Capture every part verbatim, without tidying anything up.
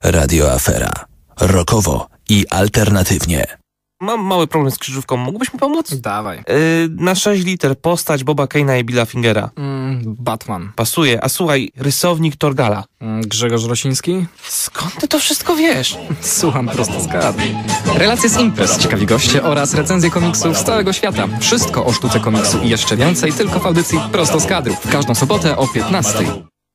Radio Afera. Rockowo i alternatywnie. Mam mały problem z krzyżówką. Mógłbyś mi pomóc? Dawaj. Yy, na sześć liter postać Boba Kane'a i Billa Fingera. Mm, Batman. Pasuje. A słuchaj, rysownik Torgala. Mm, Grzegorz Rosiński? Skąd ty to wszystko wiesz? Słucham prosto z kadry. Relacje z imprez, ciekawi goście oraz recenzje komiksów z całego świata. Wszystko o sztuce komiksu i jeszcze więcej tylko w audycji Prosto z kadry. W każdą sobotę o piętnastej.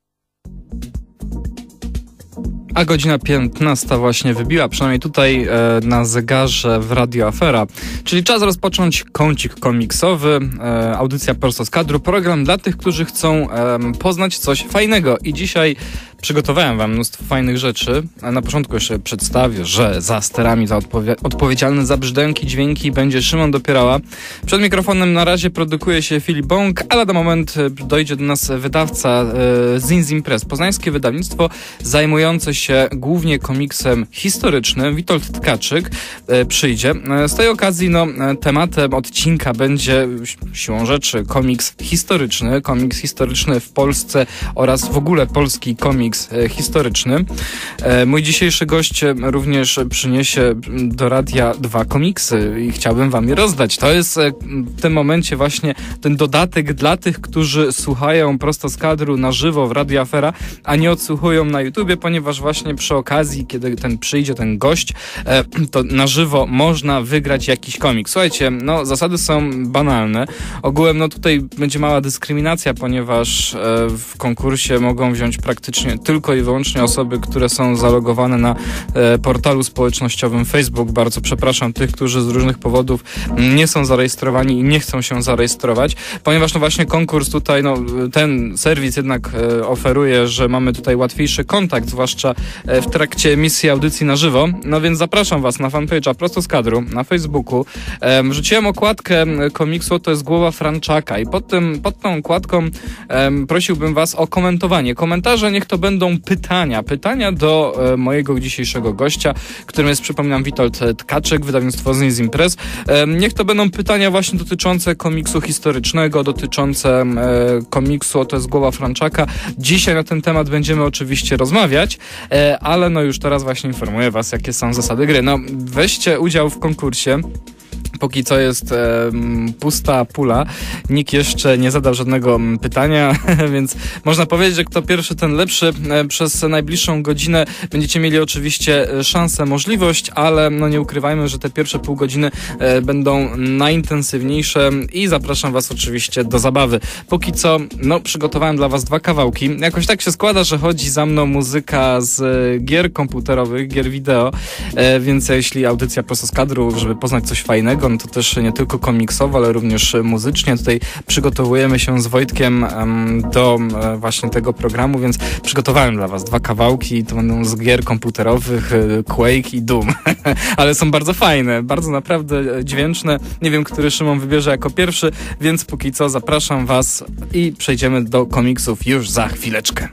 A godzina piętnasta właśnie wybiła, przynajmniej tutaj e, na zegarze w Radio Afera. Czyli czas rozpocząć kącik komiksowy, e, audycja Prosto z kadru, program dla tych, którzy chcą e, poznać coś fajnego. I dzisiaj przygotowałem wam mnóstwo fajnych rzeczy. Na początku jeszcze przedstawię, że za sterami za odpowie- odpowiedzialny za brzdęki, dźwięki będzie Szymon Dopierała. Przed mikrofonem na razie produkuje się Filip Bąk, ale na moment dojdzie do nas wydawca e, Zin z Imprez, poznańskie wydawnictwo zajmujące się głównie komiksem historycznym. Witold Tkaczyk e, przyjdzie. E, z tej okazji no, tematem odcinka będzie siłą rzeczy komiks historyczny, komiks historyczny w Polsce oraz w ogóle polski komiks historyczny. Mój dzisiejszy gość również przyniesie do radia dwa komiksy i chciałbym wam je rozdać. To jest w tym momencie właśnie ten dodatek dla tych, którzy słuchają prosto z kadru na żywo w Radio Afera, a nie odsłuchują na YouTubie, ponieważ właśnie przy okazji, kiedy ten przyjdzie, ten gość, to na żywo można wygrać jakiś komiks. Słuchajcie, no zasady są banalne. Ogółem no tutaj będzie mała dyskryminacja, ponieważ w konkursie mogą wziąć praktycznie tylko i wyłącznie osoby, które są zalogowane na e, portalu społecznościowym Facebook. Bardzo przepraszam tych, którzy z różnych powodów nie są zarejestrowani i nie chcą się zarejestrować, ponieważ no właśnie konkurs tutaj, no ten serwis jednak e, oferuje, że mamy tutaj łatwiejszy kontakt, zwłaszcza e, w trakcie emisji audycji na żywo. No więc zapraszam was na fanpage'a Prosto z kadru na Facebooku. E, wrzuciłem okładkę komiksu, to jest Głowa Franczaka i pod, tym, pod tą okładką e, prosiłbym was o komentowanie. Komentarze niech to będą pytania. Pytania do e, mojego dzisiejszego gościa, którym jest, przypominam, Witold Tkaczyk, wydawnictwo Zin z Imprez. E, niech to będą pytania właśnie dotyczące komiksu historycznego, dotyczące e, komiksu To jest Głowa Franczaka. Dzisiaj na ten temat będziemy oczywiście rozmawiać, e, ale no już teraz właśnie informuję was, jakie są zasady gry. No, weźcie udział w konkursie. Póki co jest e, pusta pula. Nikt jeszcze nie zadał żadnego pytania, więc można powiedzieć, że kto pierwszy, ten lepszy. E, przez najbliższą godzinę będziecie mieli oczywiście szansę, możliwość, ale no nie ukrywajmy, że te pierwsze pół godziny e, będą najintensywniejsze i zapraszam was oczywiście do zabawy. Póki co, no przygotowałem dla was dwa kawałki. Jakoś tak się składa, że chodzi za mną muzyka z gier komputerowych, gier wideo, e, więc jeśli audycja Prosto z kadru, żeby poznać coś fajnego, no to też nie tylko komiksowo, ale również muzycznie. Tutaj przygotowujemy się z Wojtkiem um, do um, właśnie tego programu, więc przygotowałem dla was dwa kawałki. To będą z gier komputerowych, Quake i Doom. Ale są bardzo fajne, bardzo naprawdę dźwięczne. Nie wiem, który Szymon wybierze jako pierwszy, więc póki co zapraszam was i przejdziemy do komiksów już za chwileczkę.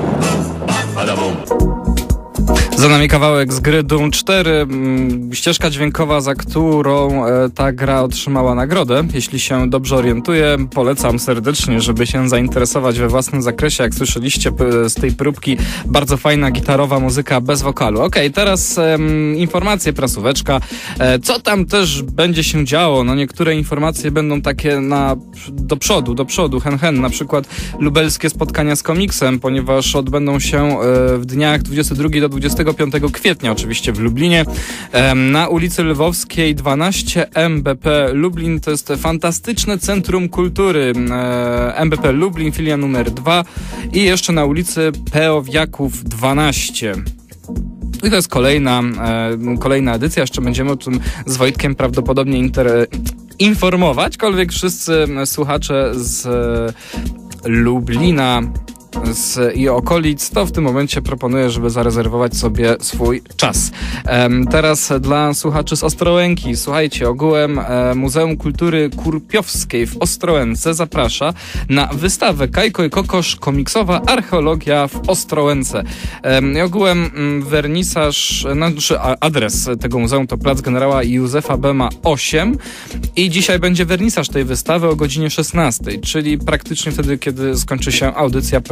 Za nami kawałek z gry Doom cztery, ścieżka dźwiękowa, za którą e, ta gra otrzymała nagrodę. Jeśli się dobrze orientuję, polecam serdecznie, żeby się zainteresować we własnym zakresie. Jak słyszeliście p- z tej próbki, bardzo fajna gitarowa muzyka bez wokalu. Okej, okay, teraz e, informacje, prasóweczka. E, co tam też będzie się działo? No niektóre informacje będą takie na do przodu, do przodu, hen hen. Na przykład lubelskie spotkania z komiksem, ponieważ odbędą się e, w dniach dwudziestego drugiego do dwudziestego piątego kwietnia, oczywiście w Lublinie, na ulicy Lwowskiej dwanaście M B P Lublin. To jest fantastyczne centrum kultury M B P Lublin, filia numer dwa i jeszcze na ulicy Peowiaków dwanaście. I to jest kolejna, kolejna edycja. Jeszcze będziemy o tym z Wojtkiem prawdopodobnie inter... informować, kolwiek wszyscy słuchacze z Lublina z i okolic, to w tym momencie proponuję, żeby zarezerwować sobie swój czas. Um, teraz dla słuchaczy z Ostrołęki. Słuchajcie, ogółem e, Muzeum Kultury Kurpiowskiej w Ostrołęce zaprasza na wystawę Kajko i Kokosz komiksowa archeologia w Ostrołęce. Um, i ogółem m, wernisaż, znaczy adres tego muzeum to Plac Generała Józefa Bema osiem i dzisiaj będzie wernisaż tej wystawy o godzinie szesnastej, czyli praktycznie wtedy, kiedy skończy się audycja Prosto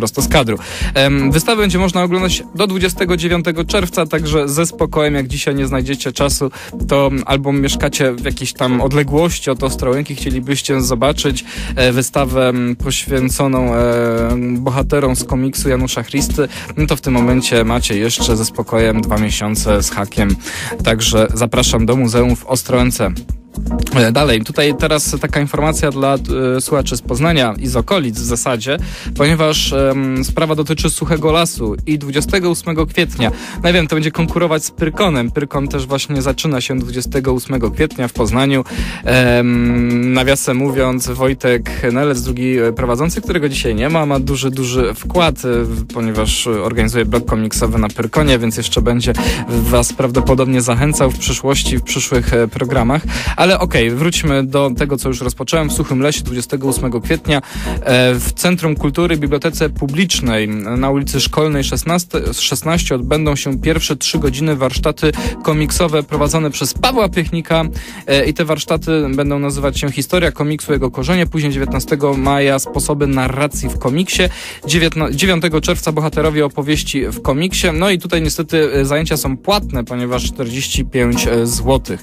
prosto z kadru. Wystawę będzie można oglądać do dwudziestego dziewiątego czerwca, także ze spokojem, jak dzisiaj nie znajdziecie czasu, to albo mieszkacie w jakiejś tam odległości od Ostrołęki, chcielibyście zobaczyć wystawę poświęconą bohaterom z komiksu Janusza Christy, no to w tym momencie macie jeszcze ze spokojem dwa miesiące z hakiem. Także zapraszam do muzeum w Ostrołęce. Dalej, tutaj teraz taka informacja dla e, słuchaczy z Poznania i z okolic w zasadzie, ponieważ e, sprawa dotyczy Suchego Lasu i dwudziestego ósmego kwietnia, no wiem, to będzie konkurować z Pyrkonem. Pyrkon też właśnie zaczyna się dwudziestego ósmego kwietnia w Poznaniu. E, nawiasem mówiąc, Wojtek Nelec, drugi prowadzący, którego dzisiaj nie ma, ma duży, duży wkład, e, ponieważ organizuje blog komiksowy na Pyrkonie, więc jeszcze będzie was prawdopodobnie zachęcał w przyszłości, w przyszłych e, programach. Ale okej, okay, wróćmy do tego, co już rozpocząłem. W Suchym Lesie dwudziestego ósmego kwietnia e, w Centrum Kultury Bibliotece Publicznej na ulicy Szkolnej szesnaście odbędą się pierwsze trzy godziny warsztaty komiksowe prowadzone przez Pawła Piechnika e, i te warsztaty będą nazywać się Historia komiksu, jego korzenie. Później dziewiętnastego maja sposoby narracji w komiksie. dziewiątego czerwca bohaterowie opowieści w komiksie. No i tutaj niestety zajęcia są płatne, ponieważ czterdzieści pięć złotych.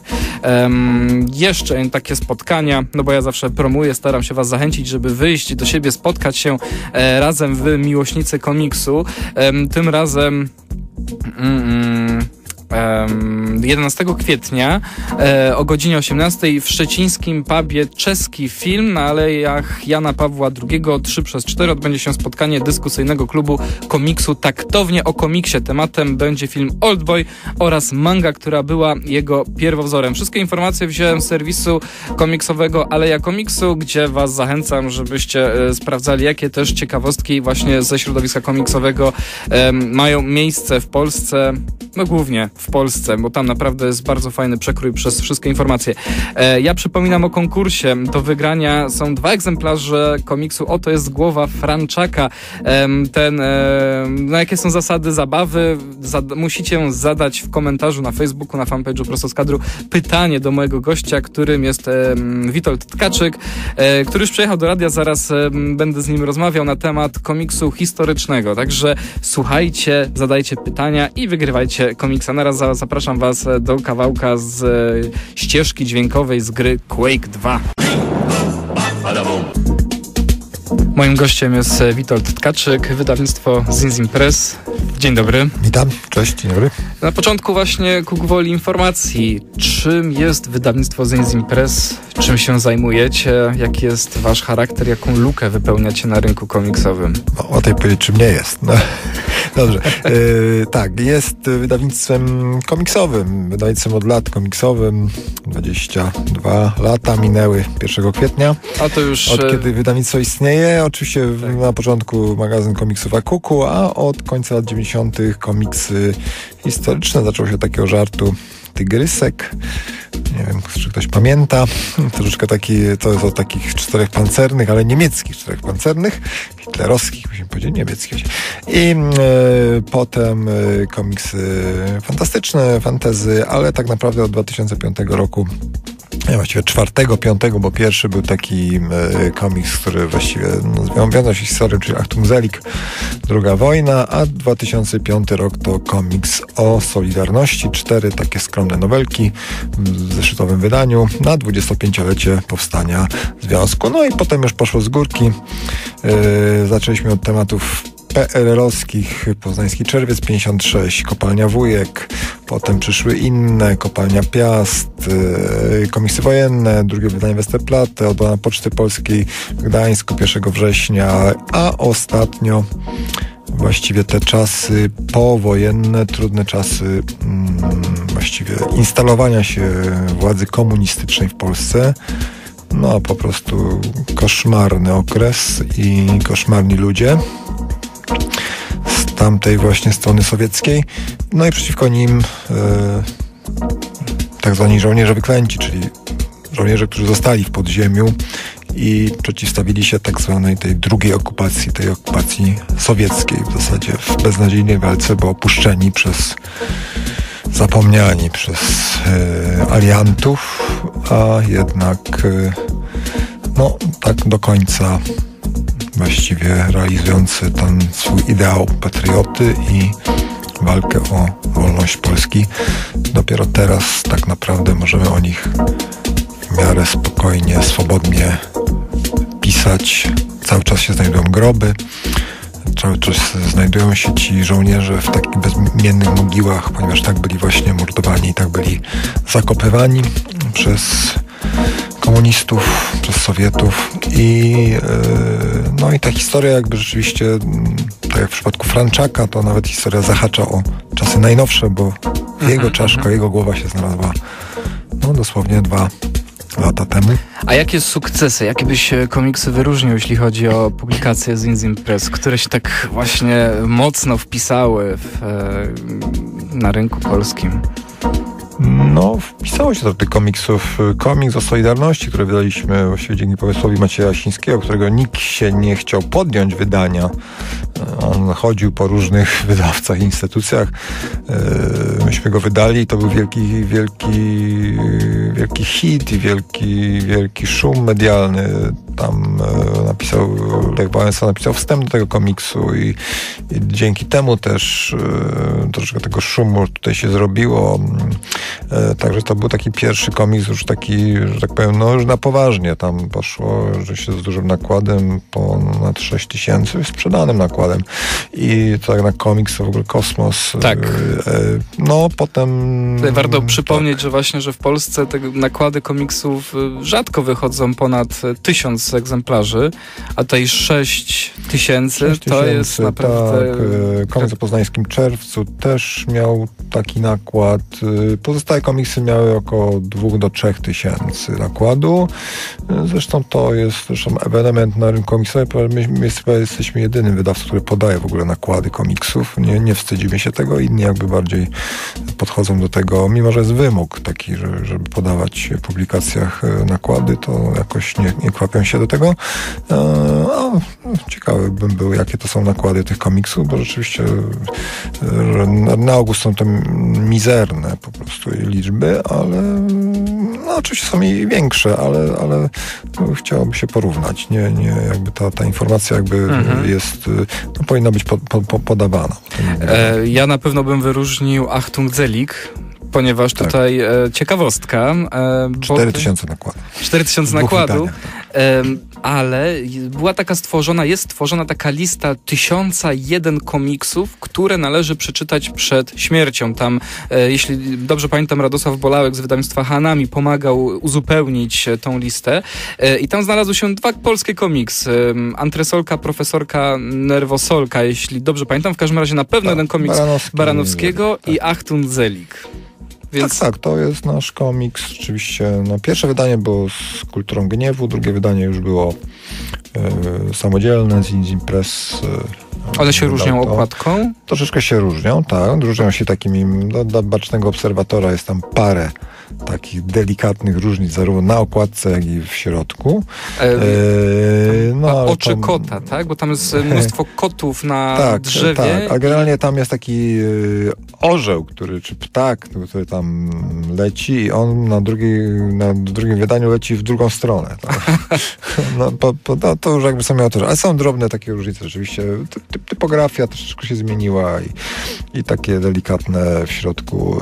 Um, jeszcze takie spotkania, no bo ja zawsze promuję, staram się was zachęcić, żeby wyjść do siebie, spotkać się e, razem w miłośnicy komiksu. E, tym razem... Mm, mm, jedenastego kwietnia e, o godzinie osiemnastej w szczecińskim pubie Czeski Film na Alejach Jana Pawła drugiego trzy przez cztery odbędzie się spotkanie dyskusyjnego klubu komiksu Taktownie o komiksie. Tematem będzie film Oldboy oraz manga, która była jego pierwowzorem. Wszystkie informacje wziąłem z serwisu komiksowego Aleja Komiksu, gdzie was zachęcam, żebyście e, sprawdzali, jakie też ciekawostki właśnie ze środowiska komiksowego e, mają miejsce w Polsce, no głównie w Polsce, bo tam naprawdę jest bardzo fajny przekrój przez wszystkie informacje. E, ja przypominam o konkursie. Do wygrania są dwa egzemplarze komiksu Oto jest głowa Franczaka. E, ten, e, no jakie są zasady zabawy? Zad- musicie zadać w komentarzu na Facebooku, na fanpage'u Prosto z Kadru pytanie do mojego gościa, którym jest e, Witold Tkaczyk, e, który już przyjechał do radia, zaraz e, będę z nim rozmawiał na temat komiksu historycznego. Także słuchajcie, zadajcie pytania i wygrywajcie komiksa. Na raz zapraszam was do kawałka z e, ścieżki dźwiękowej z gry Quake dwa. Moim gościem jest Witold Tkaczyk, wydawnictwo Zinzin Press. Dzień dobry. Witam, cześć, dzień dobry. Na początku właśnie ku gwoli informacji, czym jest wydawnictwo Zinzin Press, czym się zajmujecie, jaki jest wasz charakter, jaką lukę wypełniacie na rynku komiksowym? No, o tej powiedzieć, czym nie jest. No, dobrze, e, tak, jest wydawnictwem komiksowym, wydawnictwem od lat komiksowym, dwadzieścia dwa lata minęły pierwszego kwietnia. A to już... Od kiedy wydawnictwo istnieje, oczywiście tak. Na początku magazyn komiksów Akuku, a od końca lat dziewięćdziesiątych komiksy historyczne. Zaczął się od takiego żartu Tygrysek. Nie wiem, czy ktoś pamięta. Troszeczkę taki, to jest o takich czterech pancernych, ale niemieckich czterech pancernych. Hitlerowskich, musimy powiedzieć, niemieckich. I e, potem e, komiksy fantastyczne, fantasy, ale tak naprawdę od dwa tysiące piątego roku, nie, właściwie czwartego, piątego, bo pierwszy był taki e, komiks, który właściwie no, wiązał się z historią, czyli Achtung Selig, druga wojna, a dwa tysiące piąty rok to komiks o Solidarności, cztery takie skromne nowelki w zeszytowym wydaniu na dwudziestopięciolecie powstania związku. No i potem już poszło z górki. E, zaczęliśmy od tematów P R L-owskich, Poznański Czerwiec pięćdziesiąt sześć, Kopalnia Wujek, potem przyszły inne, Kopalnia Piast, yy, komiksy wojenne, drugie wydanie Westerplatte, Obrona Poczty Polskiej w Gdańsku pierwszego września, a ostatnio właściwie te czasy powojenne, trudne czasy mm, właściwie instalowania się władzy komunistycznej w Polsce. No po prostu koszmarny okres i koszmarni ludzie z tamtej właśnie strony sowieckiej. No i przeciwko nim e, tak zwani żołnierze wyklęci, czyli żołnierze, którzy zostali w podziemiu i przeciwstawili się tak zwanej tej drugiej okupacji, tej okupacji sowieckiej w zasadzie w beznadziejnej walce, bo opuszczeni przez zapomniani przez e, aliantów, a jednak e, no tak do końca właściwie realizujący ten swój ideał patrioty i walkę o wolność Polski. Dopiero teraz tak naprawdę możemy o nich w miarę spokojnie, swobodnie pisać. Cały czas się znajdują groby, cały czas znajdują się ci żołnierze w takich bezimiennych mogiłach, ponieważ tak byli właśnie mordowani, tak byli zakopywani przez komunistów, przez Sowietów i yy, no i ta historia jakby rzeczywiście, tak jak w przypadku Franczaka, to nawet historia zahacza o czasy najnowsze, bo Mhm, jego czaszka, mhm. jego głowa się znalazła no dosłownie dwa lata temu. A jakie sukcesy, jakie byś komiksy wyróżnił, jeśli chodzi o publikacje z Inzim Press, które się tak właśnie mocno wpisały w, e, na rynku polskim? No, wpisało się do tych komiksów. Komiks o Solidarności, który wydaliśmy właściwie dzięki pomysłowi Macieja Jasińskiego, którego nikt się nie chciał podjąć wydania. On chodził po różnych wydawcach i instytucjach. Myśmy go wydali i to był wielki, wielki, wielki hit i wielki, wielki szum medialny. Tam napisał, Lech Wałęsa napisał wstęp do tego komiksu i, i dzięki temu też troszkę tego szumu tutaj się zrobiło. Także to był taki pierwszy komiks już taki, że tak powiem, no już na poważnie. Tam poszło, że się z dużym nakładem, ponad sześć tysięcy sprzedanym nakładem. I tak na komiks to w ogóle kosmos. Tak. No potem... Tutaj warto tak. przypomnieć, że właśnie, że w Polsce te nakłady komiksów rzadko wychodzą ponad tysiąc egzemplarzy, a tutaj sześć tysięcy to jest naprawdę... Tak. Komiks o Poznańskim Czerwcu też miał taki nakład. Pozostałe komiksy miały około dwóch do trzech tysięcy nakładu. Zresztą to jest zresztą ewenement na rynku komiksowym. My, my jesteśmy jedynym wydawcą, który podaje w ogóle nakłady komiksów. Nie, nie wstydzimy się tego. Inni jakby bardziej podchodzą do tego, mimo że jest wymóg taki, że, żeby podawać w publikacjach nakłady, to jakoś nie, nie kwapią się do tego. A, ciekawy bym był, jakie to są nakłady tych komiksów, bo rzeczywiście na, na ogół są to mizerne po prostu liczby, ale no oczywiście są i większe, ale, ale chciałoby się porównać. Nie, nie, jakby ta, ta informacja jakby mhm. jest, no, powinna być po, po, podawana. E, ja na pewno bym wyróżnił Achtung Selig, ponieważ tak. tutaj e, ciekawostka. E, cztery tysiące nakładu. cztery tysiące nakładu. E, ale była taka stworzona, jest stworzona taka lista tysiąca jeden komiksów, które należy przeczytać przed śmiercią. Tam, e, jeśli dobrze pamiętam, Radosław Bolałek z wydawnictwa Hanami pomagał uzupełnić e, tą listę. E, I tam znalazły się dwa polskie komiksy. E, Antresolka, Profesorka, Nerwosolka, jeśli dobrze pamiętam. W każdym razie na pewno tak, jeden komiks Baranowski, Baranowskiego tak. i Achtung Selig. Więc... Tak, tak, to jest nasz komiks. Rzeczywiście, no, pierwsze wydanie było z Kulturą Gniewu, drugie wydanie już było e, samodzielne, z Inzim Press. E, One się różnią to. okładką? Troszeczkę się różnią, tak. Różnią się takimi, do, do bacznego obserwatora jest tam parę takich delikatnych różnic, zarówno na okładce, jak i w środku. E, e, no, a oczy tam... kota, tak? Bo tam jest mnóstwo kotów na tak, drzewie. Tak, a generalnie tam jest taki orzeł, który, czy ptak, który tam leci i on na, drugiej, na drugim wydaniu leci w drugą stronę. Tak? No, po, po, no, to już jakby są miało to, ale są drobne takie różnice rzeczywiście. Ty, typografia troszeczkę się zmieniła i, i takie delikatne w środku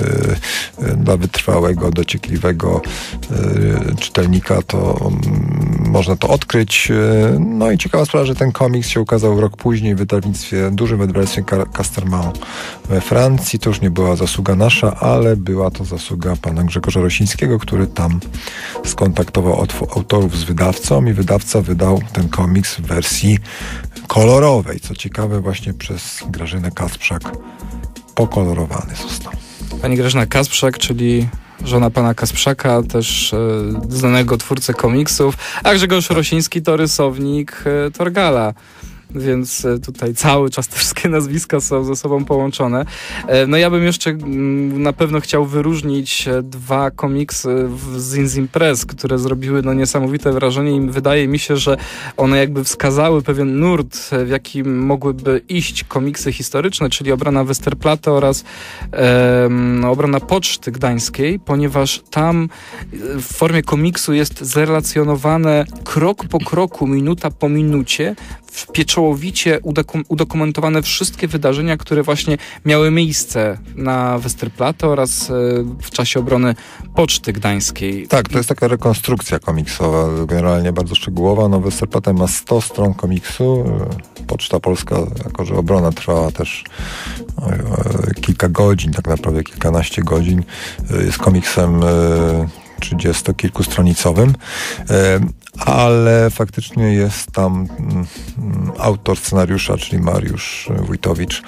yy, dla wytrwałego, dociekliwego yy, czytelnika to yy, można to odkryć. Yy, no i ciekawa sprawa, że ten komiks się ukazał rok później w wydawnictwie, dużym wydawnictwie Casterman we Francji. To już nie była zasługa nasza, ale była to zasługa pana Grzegorza Rosińskiego, który tam skontaktował autorów z wydawcą i wydawca wydał ten komiks w wersji kolorowej. Co ciekawe, właśnie przez Grażynę Kasprzak pokolorowany został. Pani Grażyna Kasprzak, czyli żona pana Kasprzaka, też e, znanego twórcę komiksów, a Grzegorz Rosiński to rysownik e, Torgala. więc tutaj cały czas te wszystkie nazwiska są ze sobą połączone. No ja bym jeszcze na pewno chciał wyróżnić dwa komiksy z Zins Press, które zrobiły no niesamowite wrażenie i wydaje mi się, że one jakby wskazały pewien nurt, w jakim mogłyby iść komiksy historyczne, czyli obrona Westerplatte oraz um, obrona Poczty Gdańskiej, ponieważ tam w formie komiksu jest zrelacjonowane krok po kroku, minuta po minucie, pieczołowicie udokum- udokumentowane wszystkie wydarzenia, które właśnie miały miejsce na Westerplatte oraz e, w czasie obrony Poczty Gdańskiej. Tak, to jest taka rekonstrukcja komiksowa, generalnie bardzo szczegółowa. No, Westerplatte ma sto stron komiksu. Poczta Polska, jako że obrona trwała też e, kilka godzin, tak naprawdę kilkanaście godzin, e, jest komiksem e, trzydziestokilkustronicowym. E, ale faktycznie jest tam mm, autor scenariusza, czyli Mariusz Wójtowicz.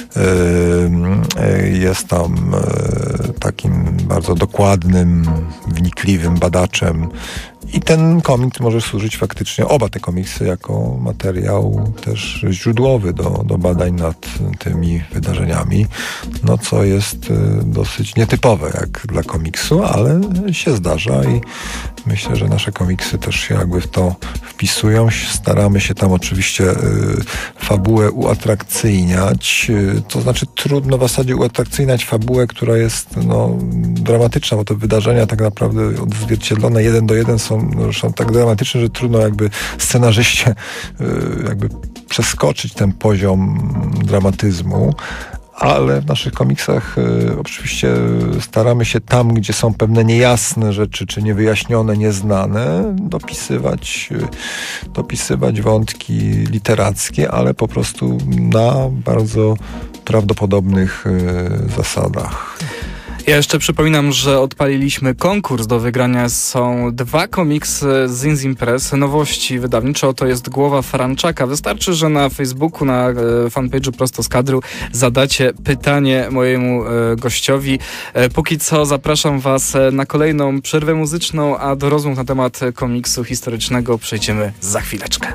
Yy, jest tam yy, takim bardzo dokładnym, wnikliwym badaczem. I ten komiks może służyć faktycznie, oba te komiksy, jako materiał też źródłowy do, do badań nad tymi wydarzeniami, no co jest y, dosyć nietypowe jak dla komiksu, ale się zdarza i myślę, że nasze komiksy też się jakby w to wpisują. Staramy się tam oczywiście y, fabułę uatrakcyjniać, y, to znaczy trudno w zasadzie uatrakcyjniać fabułę, która jest no, dramatyczna, bo te wydarzenia tak naprawdę odzwierciedlone jeden do jeden są Są tak dramatyczne, że trudno jakby scenarzyście jakby przeskoczyć ten poziom dramatyzmu, ale w naszych komiksach y, oczywiście staramy się tam, gdzie są pewne niejasne rzeczy, czy niewyjaśnione, nieznane, dopisywać, y, dopisywać wątki literackie, ale po prostu na bardzo prawdopodobnych y, zasadach. Ja jeszcze przypominam, że odpaliliśmy konkurs. Do wygrania są dwa komiksy z Zins Press, nowości wydawnicze. Oto jest Głowa Franczaka. Wystarczy, że na Facebooku, na e, fanpage'u Prosto z Kadru zadacie pytanie mojemu e, gościowi. E, póki co zapraszam was na kolejną przerwę muzyczną, a do rozmów na temat komiksu historycznego przejdziemy za chwileczkę.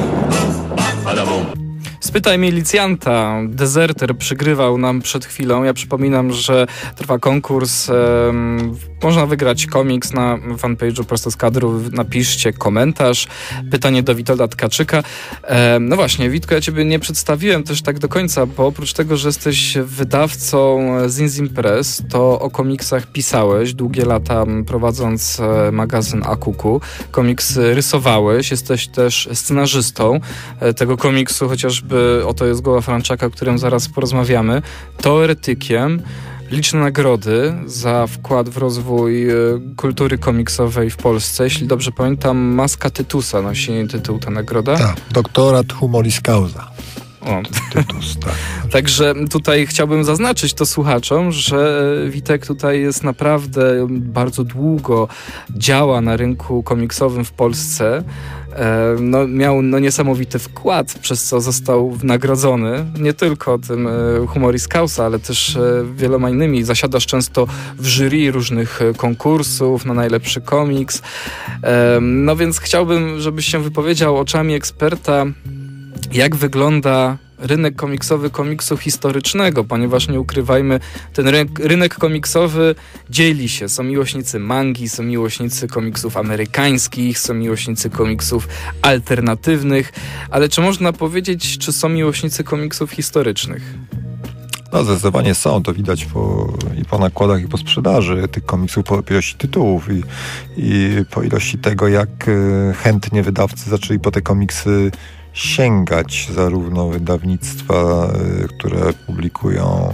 Spytaj milicjanta. Dezerter przygrywał nam przed chwilą. Ja przypominam, że trwa konkurs. Um, można wygrać komiks na fanpage'u Prosto z Kadru. Napiszcie komentarz. Pytanie do Witolda Tkaczyka. Um, no właśnie, Witko, ja ciebie nie przedstawiłem też tak do końca, bo oprócz tego, że jesteś wydawcą Zins Press, to o komiksach pisałeś długie lata, prowadząc magazyn Akuku. Komiks rysowałeś. Jesteś też scenarzystą tego komiksu, chociażby Oto jest Głowa Franczaka, o którym zaraz porozmawiamy, teoretykiem. Liczne nagrody za wkład w rozwój kultury komiksowej w Polsce. Jeśli dobrze pamiętam, Maska Tytusa nosi tytuł ta nagroda. Tak, doktorat humoris causa. O. Tytus, tak. Także tutaj chciałbym zaznaczyć to słuchaczom, że Witek tutaj jest naprawdę bardzo długo działa na rynku komiksowym w Polsce. No, miał no, niesamowity wkład, przez co został nagrodzony nie tylko tym humoris causa, ale też wieloma innymi. Zasiadasz często w jury różnych konkursów na najlepszy komiks. No więc chciałbym, żebyś się wypowiedział oczami eksperta, jak wygląda rynek komiksowy komiksu historycznego, ponieważ nie ukrywajmy, ten rynek, rynek komiksowy dzieli się. Są miłośnicy mangi, są miłośnicy komiksów amerykańskich, są miłośnicy komiksów alternatywnych, ale czy można powiedzieć, czy są miłośnicy komiksów historycznych? No zdecydowanie są, to widać po, i po nakładach, i po sprzedaży tych komiksów, po ilości tytułów i, i po ilości tego, jak chętnie wydawcy zaczęli po te komiksy sięgać, zarówno wydawnictwa, które publikują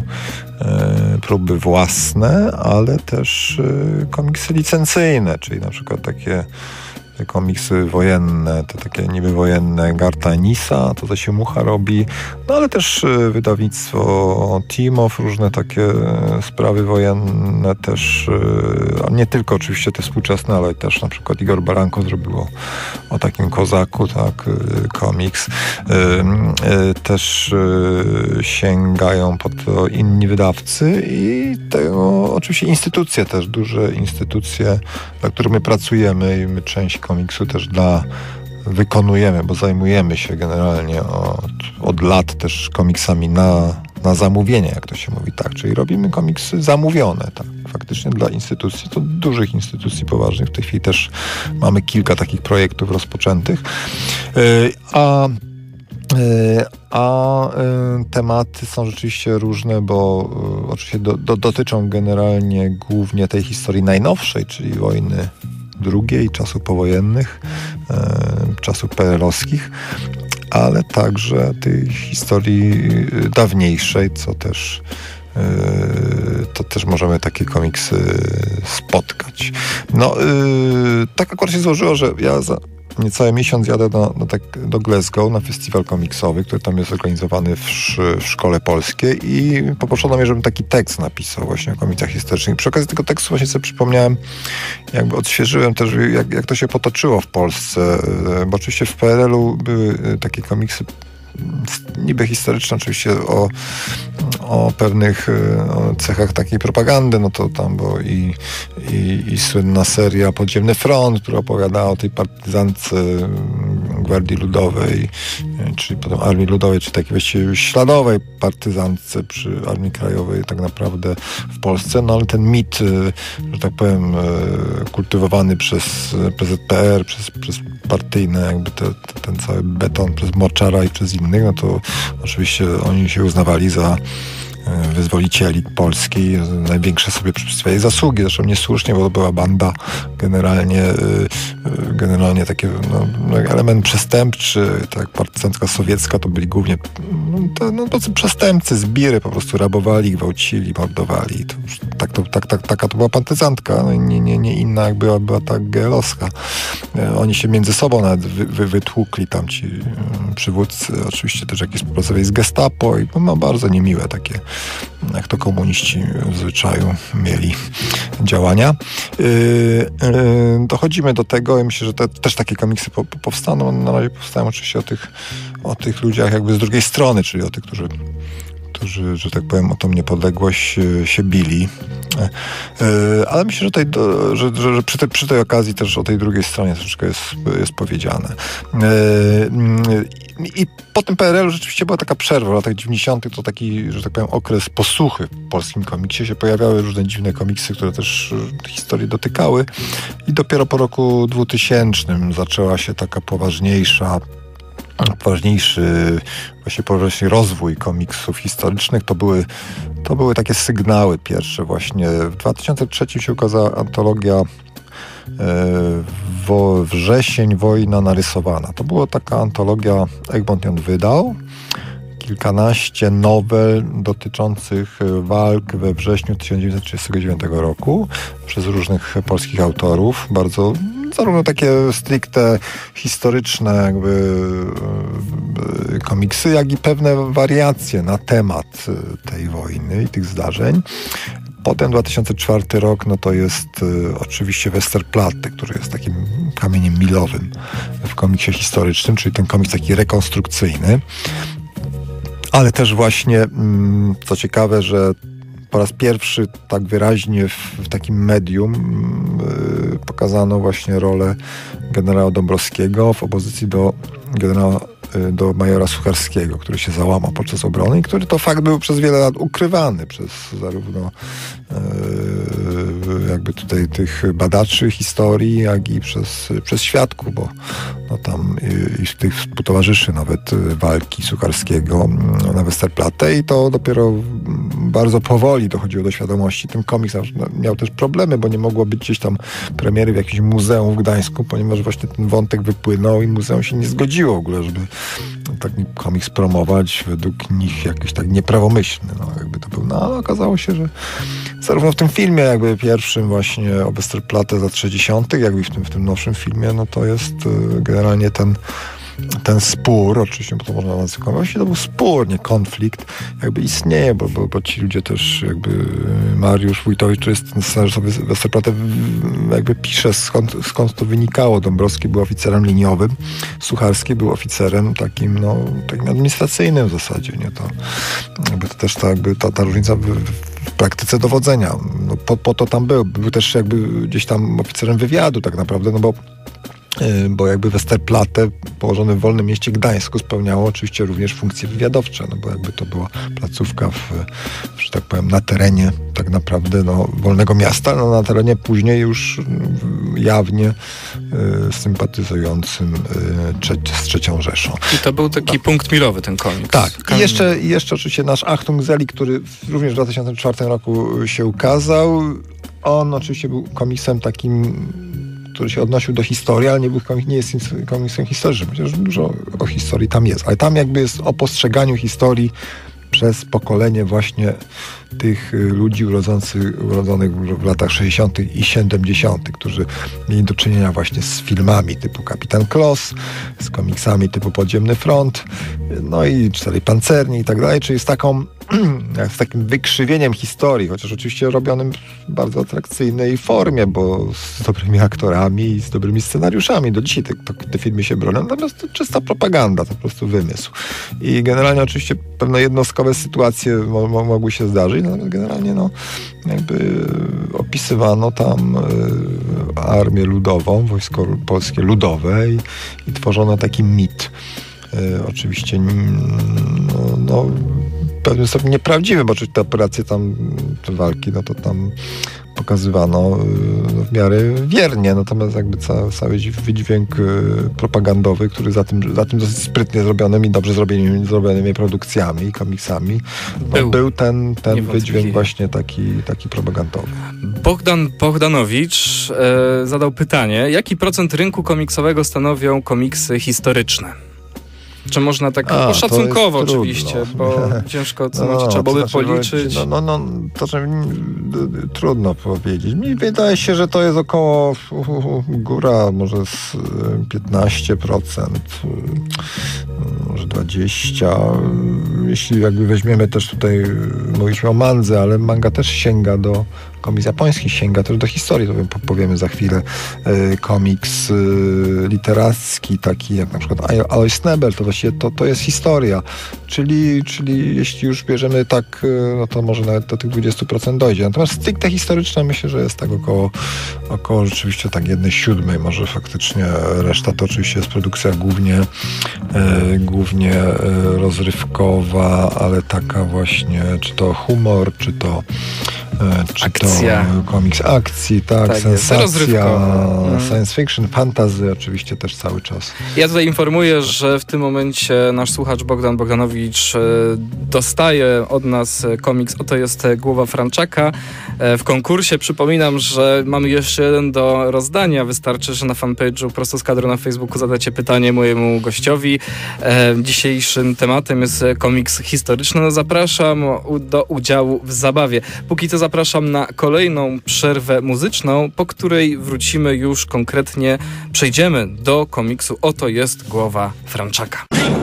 próby własne, ale też komiksy licencyjne, czyli na przykład takie te komiksy wojenne, te takie niby wojenne Garta Enisa, to co się Mucha robi, no ale też wydawnictwo Timow, różne takie sprawy wojenne też, a nie tylko oczywiście te współczesne, ale też na przykład Igor Baranko zrobiło o takim kozaku, tak, komiks. Też sięgają po to inni wydawcy i tego oczywiście instytucje też, duże instytucje, dla których my pracujemy i my część komiksu też dla wykonujemy, bo zajmujemy się generalnie od, od lat też komiksami na, na zamówienie, jak to się mówi, tak, czyli robimy komiksy zamówione, tak, faktycznie dla instytucji, to dużych instytucji poważnych, w tej chwili też mamy kilka takich projektów rozpoczętych, yy, a A y, tematy są rzeczywiście różne, bo y, oczywiście do, do, dotyczą generalnie głównie tej historii najnowszej, czyli wojny drugiej, czasów powojennych, y, czasów pe el owskich, ale także tej historii dawniejszej, co też y, to też możemy takie komiksy spotkać. No, y, tak akurat się złożyło, że ja za niecały miesiąc jadę do, do, tak, do Glasgow na festiwal komiksowy, który tam jest organizowany w, w Szkole Polskiej i poproszono mnie, żebym taki tekst napisał właśnie o komiksach historycznych. Przy okazji tego tekstu właśnie sobie przypomniałem, jakby odświeżyłem też, jak, jak to się potoczyło w Polsce, bo oczywiście w pe el elu były takie komiksy niby historyczne, oczywiście o, o pewnych o cechach takiej propagandy, no to tam było i, i, i słynna seria Podziemny Front, która opowiadała o tej partyzance Gwardii Ludowej, czyli potem Armii Ludowej, czy takiej właściwie śladowej partyzance przy Armii Krajowej tak naprawdę w Polsce, no ale ten mit, że tak powiem, kultywowany przez pe zet pe er, przez, przez partyjne jakby te, te, ten cały beton, przez Moczara i przez innych, no to oczywiście oni się uznawali za wyzwolicieli polskiej, największe sobie przypisywali zasługi, zresztą niesłusznie, bo to była banda generalnie generalnie taki no, element przestępczy, tak partyzantka sowiecka to byli głównie no, to, no, to przestępcy, zbiry, po prostu rabowali, gwałcili, mordowali. To, tak, to, tak, tak, taka to była partyzantka, no, nie, nie, nie inna jak była, była ta ge el owska. Oni się między sobą nawet wy, wy, wytłukli, tam ci przywódcy, oczywiście też jakieś współpracowali z gestapo i no, bardzo niemiłe takie, jak to komuniści w zwyczaju mieli działania. Yy, yy, dochodzimy do tego i myślę, że te, też takie komiksy po, po powstaną. Na razie powstają oczywiście o tych, o tych ludziach jakby z drugiej strony, czyli o tych, którzy którzy, że tak powiem, o tą niepodległość się bili. Ale myślę, że, tej, że, że, że przy, tej, przy tej okazji też o tej drugiej stronie troszeczkę jest, jest powiedziane. I po tym pe er elu rzeczywiście była taka przerwa. W latach dziewięćdziesiątych to taki, że tak powiem, okres posłuchy w polskim komiksie. Się pojawiały różne dziwne komiksy, które też historii dotykały. I dopiero po roku dwutysięcznym zaczęła się taka poważniejsza poważniejszy właśnie poważniejszy rozwój komiksów historycznych. To były, to były takie sygnały pierwsze właśnie. W dwa tysiące trzecim się ukazała antologia e, wo, Wrzesień, wojna narysowana. To była taka antologia, Egmont ją wydał. Kilkanaście nowel dotyczących walk we wrześniu tysiąc dziewięćset trzydziestego dziewiątego roku przez różnych polskich autorów. Bardzo zarówno takie stricte historyczne jakby komiksy, jak i pewne wariacje na temat tej wojny i tych zdarzeń. Potem dwa tysiące czwarty rok, no to jest y, oczywiście Westerplatte, który jest takim kamieniem milowym w komiksie historycznym, czyli ten komiks taki rekonstrukcyjny. Ale też właśnie, mm, co ciekawe, że po raz pierwszy tak wyraźnie w, w takim medium yy, pokazano właśnie rolę generała Dąbrowskiego w opozycji do generała, yy, do majora Sucharskiego, który się załamał podczas obrony i który to fakt był przez wiele lat ukrywany przez zarówno yy, jakby tutaj tych badaczy historii, jak i przez, przez świadków, bo no tam i, i tych współtowarzyszy nawet walki Sucharskiego na Westerplatte i to dopiero bardzo powoli dochodziło do świadomości. Ten komiks miał też problemy, bo nie mogło być gdzieś tam premiery w jakimś muzeum w Gdańsku, ponieważ właśnie ten wątek wypłynął i muzeum się nie zgodziło w ogóle, żeby taki komiks promować, według nich jakiś tak nieprawomyślny. No, jakby to był. No, ale okazało się, że zarówno w tym filmie jakby pierwszym właśnie o Westerplatte z lat sześćdziesiątych, jak i w tym, w tym nowszym filmie, no to jest generalnie ten ten spór, oczywiście, bo to można nazwać, właśnie to był spór, nie konflikt, jakby istnieje, bo, bo, bo ci ludzie też jakby Mariusz Wójtowicz, który jest ten scenariusz Westerplatte, jakby pisze skąd, skąd to wynikało. Dąbrowski był oficerem liniowym, Sucharski był oficerem takim, no, takim administracyjnym w zasadzie, nie? To jakby to też ta, jakby ta, ta różnica w, w praktyce dowodzenia. No, po, po to tam był. Był też jakby gdzieś tam oficerem wywiadu tak naprawdę, no bo bo jakby Westerplatte położone w wolnym mieście Gdańsku spełniało oczywiście również funkcje wywiadowcze, no bo jakby to była placówka w, że tak powiem, na terenie tak naprawdę no, wolnego miasta, no na terenie później już jawnie y, sympatyzującym y, trze- z trzecią Rzeszą. I to był taki tak. punkt milowy ten komiks. Tak. I jeszcze, i jeszcze oczywiście nasz Achtung Zeli, który również w dwa tysiące czwartym roku się ukazał. On oczywiście był komiksem takim, który się odnosił do historii, ale nie, był komik, nie jest komiksem historycznym, chociaż dużo o historii tam jest. Ale tam jakby jest o postrzeganiu historii przez pokolenie właśnie tych ludzi urodzących, urodzonych w latach sześćdziesiątych i siedemdziesiątych, którzy mieli do czynienia właśnie z filmami typu Kapitan Kloss, z komiksami typu Podziemny Front, no i Czterej Pancerni i tak dalej, czyli z taką z takim wykrzywieniem historii, chociaż oczywiście robionym w bardzo atrakcyjnej formie, bo z dobrymi aktorami i z dobrymi scenariuszami. Do dzisiaj te, te filmy się bronią, natomiast to czysta propaganda, to po prostu wymysł. I generalnie oczywiście pewne jednostkowe sytuacje mo- mo- mogły się zdarzyć, natomiast generalnie no, jakby opisywano tam y, armię ludową, wojsko polskie ludowe i, i tworzono taki mit. Y, oczywiście no, no w pewnym stopniu nieprawdziwy, bo oczywiście te operacje tam, te walki, no to tam pokazywano no, w miarę wiernie, natomiast jakby ca, cały wydźwięk y, propagandowy, który za tym, za tym dosyć sprytnie zrobionym i dobrze zrobionymi, zrobionymi produkcjami i komiksami, no, był, był ten, ten wydźwięk właśnie taki, taki propagandowy. Bogdan Bogdanowicz e, zadał pytanie, jaki procent rynku komiksowego stanowią komiksy historyczne? Czy można tak A, szacunkowo oczywiście, bo ciężko co no, no, trzeba by znaczy, policzyć. No, no, no to znaczy, trudno powiedzieć. Mi wydaje się, że to jest około góra może z piętnaście procent, może dwadzieścia procent. Jeśli jakby weźmiemy też tutaj, mówiliśmy o mandze, ale manga też sięga do komiks japoński, sięga też do historii, to powiemy za chwilę. Komiks literacki, taki jak na przykład Alois Nebel, to właściwie to, to jest historia. Czyli, czyli jeśli już bierzemy tak, no to może nawet do tych dwadzieścia procent dojdzie. Natomiast stricte historyczne myślę, że jest tak około, około rzeczywiście tak jednej siódmej, może faktycznie reszta to oczywiście jest produkcja głównie, e, głównie e, rozrywkowa, ale taka właśnie, czy to humor, czy to czy Akcja. to komiks akcji, tak, tak sensacja, science fiction, fantasy oczywiście też cały czas. Ja tutaj informuję, że w tym momencie nasz słuchacz Bogdan Bogdanowicz dostaje od nas komiks Oto jest głowa Franczaka w konkursie. Przypominam, że mamy jeszcze jeden do rozdania. Wystarczy, że na fanpage'u Prosto z Kadru na Facebooku zadacie pytanie mojemu gościowi. Dzisiejszym tematem jest komiks historyczny. No, zapraszam do udziału w zabawie. Póki co zapraszam na kolejną przerwę muzyczną, po której wrócimy już konkretnie, przejdziemy do komiksu Oto jest głowa Franczaka.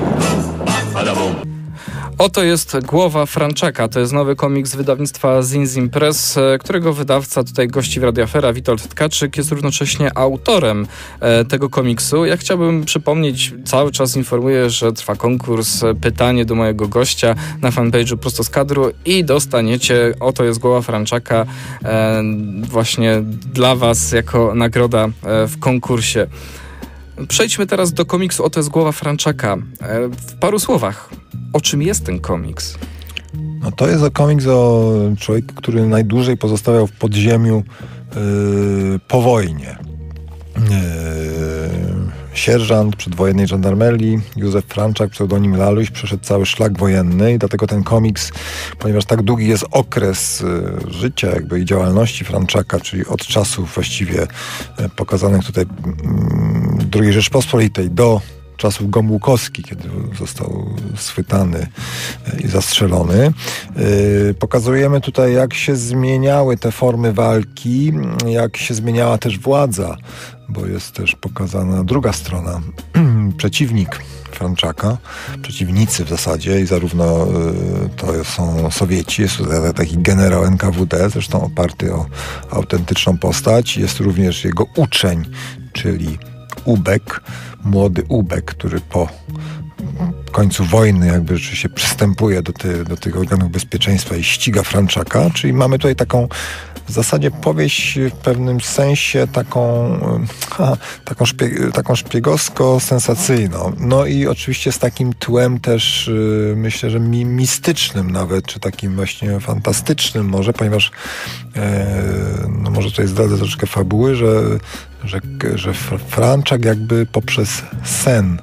Oto jest głowa Franczaka. To jest nowy komiks wydawnictwa Zinzin Press, którego wydawca tutaj gości w Radio Afera, Witold Tkaczyk, jest równocześnie autorem e, tego komiksu. Ja chciałbym przypomnieć, cały czas informuję, że trwa konkurs, pytanie do mojego gościa na fanpage'u Prosto z Kadru i dostaniecie Oto jest głowa Franczaka e, właśnie dla was jako nagroda e, w konkursie. Przejdźmy teraz do komiksu Oto jest głowa Franczaka. E, w paru słowach. O czym jest ten komiks? No to jest komiks o człowieku, który najdłużej pozostawiał w podziemiu yy, po wojnie. Yy, sierżant przedwojennej żandarmerii Józef Franczak, pseudonim Laluś, przeszedł cały szlak wojenny i dlatego ten komiks, ponieważ tak długi jest okres y, życia jakby i działalności Franczaka, czyli od czasów właściwie y, pokazanych tutaj y, drugiej Rzeczpospolitej do czasów Gomułkowskich, kiedy został schwytany i zastrzelony. Yy, pokazujemy tutaj, jak się zmieniały te formy walki, jak się zmieniała też władza, bo jest też pokazana druga strona, przeciwnik Franczaka, przeciwnicy w zasadzie i zarówno y, to są Sowieci, jest tutaj taki generał N K W D, zresztą oparty o autentyczną postać, jest również jego uczeń, czyli Ubek, młody Ubek, który po końcu wojny jakby rzeczywiście przystępuje do, ty, do tych organów bezpieczeństwa i ściga Franczaka, czyli mamy tutaj taką w zasadzie powieść w pewnym sensie taką, ha, taką, szpie, taką szpiegowsko-sensacyjną. No i oczywiście z takim tłem też yy, myślę, że mi, mistycznym nawet, czy takim właśnie fantastycznym może, ponieważ yy, no może tutaj zdradzę troszkę fabuły, że, że, że Franczak jakby poprzez sen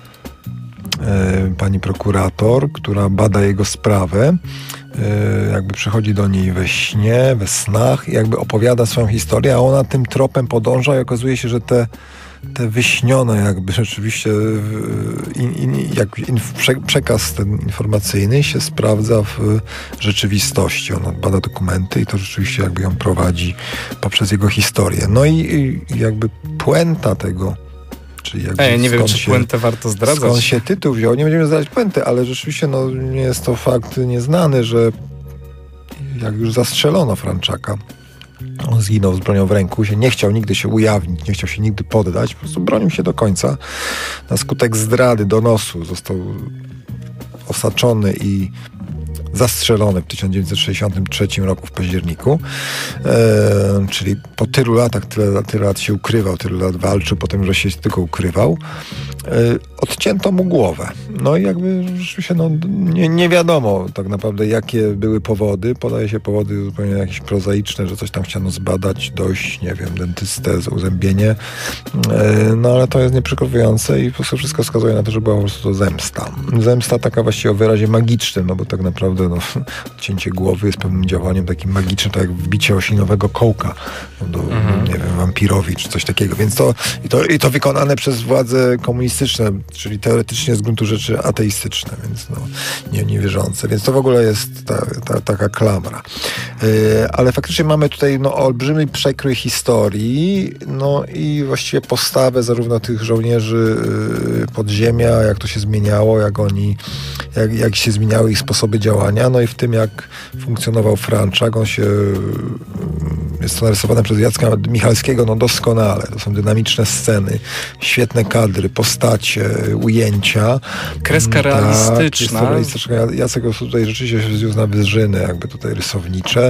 pani prokurator, która bada jego sprawę, jakby przychodzi do niej we śnie, we snach i jakby opowiada swoją historię, a ona tym tropem podąża i okazuje się, że te, te wyśnione jakby rzeczywiście in, in, jak in, przekaz ten informacyjny się sprawdza w rzeczywistości. Ona bada dokumenty i to rzeczywiście jakby ją prowadzi poprzez jego historię. No i, i jakby puenta tego, Ej, nie wiem, czy się, puentę warto zdradzać. Skąd się tytuł wziął? Nie będziemy zdradzać puenty, ale rzeczywiście no, nie jest to fakt nieznany, że jak już zastrzelono Franczaka, on zginął z bronią w ręku, się nie chciał nigdy się ujawnić, nie chciał się nigdy poddać, po prostu bronił się do końca. Na skutek zdrady, donosu został osaczony i zastrzelony w tysiąc dziewięćset sześćdziesiątym trzecim roku w październiku, e, czyli po tylu latach, tyle, tyle lat się ukrywał, tyle lat walczył, potem już się tylko ukrywał. E, odcięto mu głowę. No i jakby rzeczywiście no, nie, nie wiadomo tak naprawdę, jakie były powody. Podaje się powody zupełnie jakieś prozaiczne, że coś tam chciano zbadać, dojść, nie wiem, dentystę, uzębienie. E, no ale to jest nieprzekonujące i po prostu wszystko wskazuje na to, że była po prostu to zemsta. Zemsta taka właściwie o wyrazie magicznym, no bo tak naprawdę no, odcięcie głowy jest pewnym działaniem takim magicznym, tak jak wbicie osinowego kołka do, mhm. nie wiem, wampirowi czy coś takiego. Więc to i, to i to wykonane przez władze komunistyczne, czyli teoretycznie z gruntu rzeczy ateistyczne, więc no, nie, niewierzące. Więc to w ogóle jest ta, ta, taka klamra. Yy, ale faktycznie mamy tutaj no, olbrzymi przekrój historii, no i właściwie postawę zarówno tych żołnierzy yy, podziemia, jak to się zmieniało, jak oni, jak, jak się zmieniały ich sposoby działania, no i w tym, jak funkcjonował Franczak. On się, jest to narysowane przez Jacka Michalskiego, no doskonale. To są dynamiczne sceny, świetne kadry, postacie, ujęcia. Kreska realistyczna. Tak, realistyczna. Jacek tutaj rzeczywiście się zwiózł na wyżyny, jakby tutaj rysownicze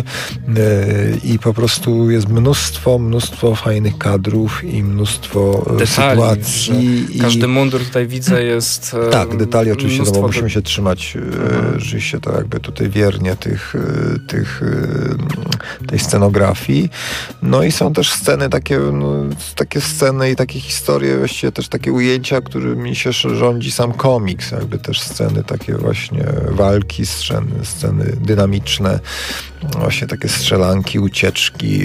i po prostu jest mnóstwo, mnóstwo fajnych kadrów i mnóstwo detali, sytuacji. Każdy i... mundur tutaj widzę jest... Tak, detali oczywiście, no bo de... musimy się trzymać mhm. rzeczywiście to jakby tutaj wiernie tych, tych, tej scenografii. No i są też sceny takie, no, takie sceny i takie historie, właściwie też takie ujęcia, którymi się rządzi sam komiks, jakby też sceny takie właśnie walki, sceny, sceny dynamiczne, właśnie takie strzelanki, ucieczki,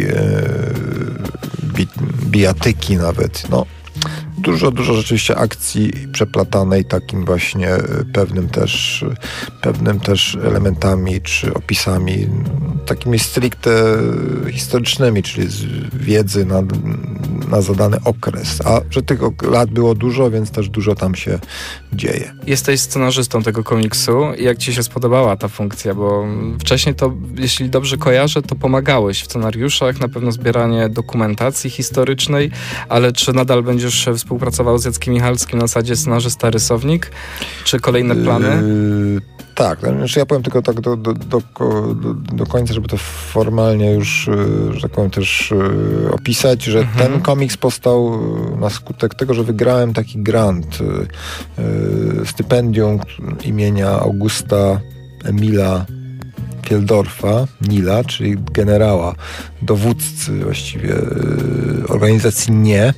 bi, bijatyki nawet, no. Dużo, dużo rzeczywiście akcji przeplatanej takim właśnie pewnym też, pewnym też elementami czy opisami takimi stricte historycznymi, czyli z wiedzy na, na zadany okres. A że tych lat było dużo, więc też dużo tam się dzieje. Jesteś scenarzystą tego komiksu. Jak ci się spodobała ta funkcja? Bo wcześniej to, jeśli dobrze kojarzę, to pomagałeś w scenariuszach, na pewno zbieranie dokumentacji historycznej, ale czy nadal będziesz współpracował z Jackiem Michalskim na zasadzie scenarzysta-rysownik? Czy kolejne plany? Yy, tak, znaczy ja powiem tylko tak do, do, do, do, do końca, żeby to formalnie już, że tak powiem, też yy, opisać, że mhm. ten komiks powstał na skutek tego, że wygrałem taki grant, yy, stypendium imienia Augusta Emila Fieldorfa, Nila, czyli generała, dowódcy właściwie yy, organizacji Nie,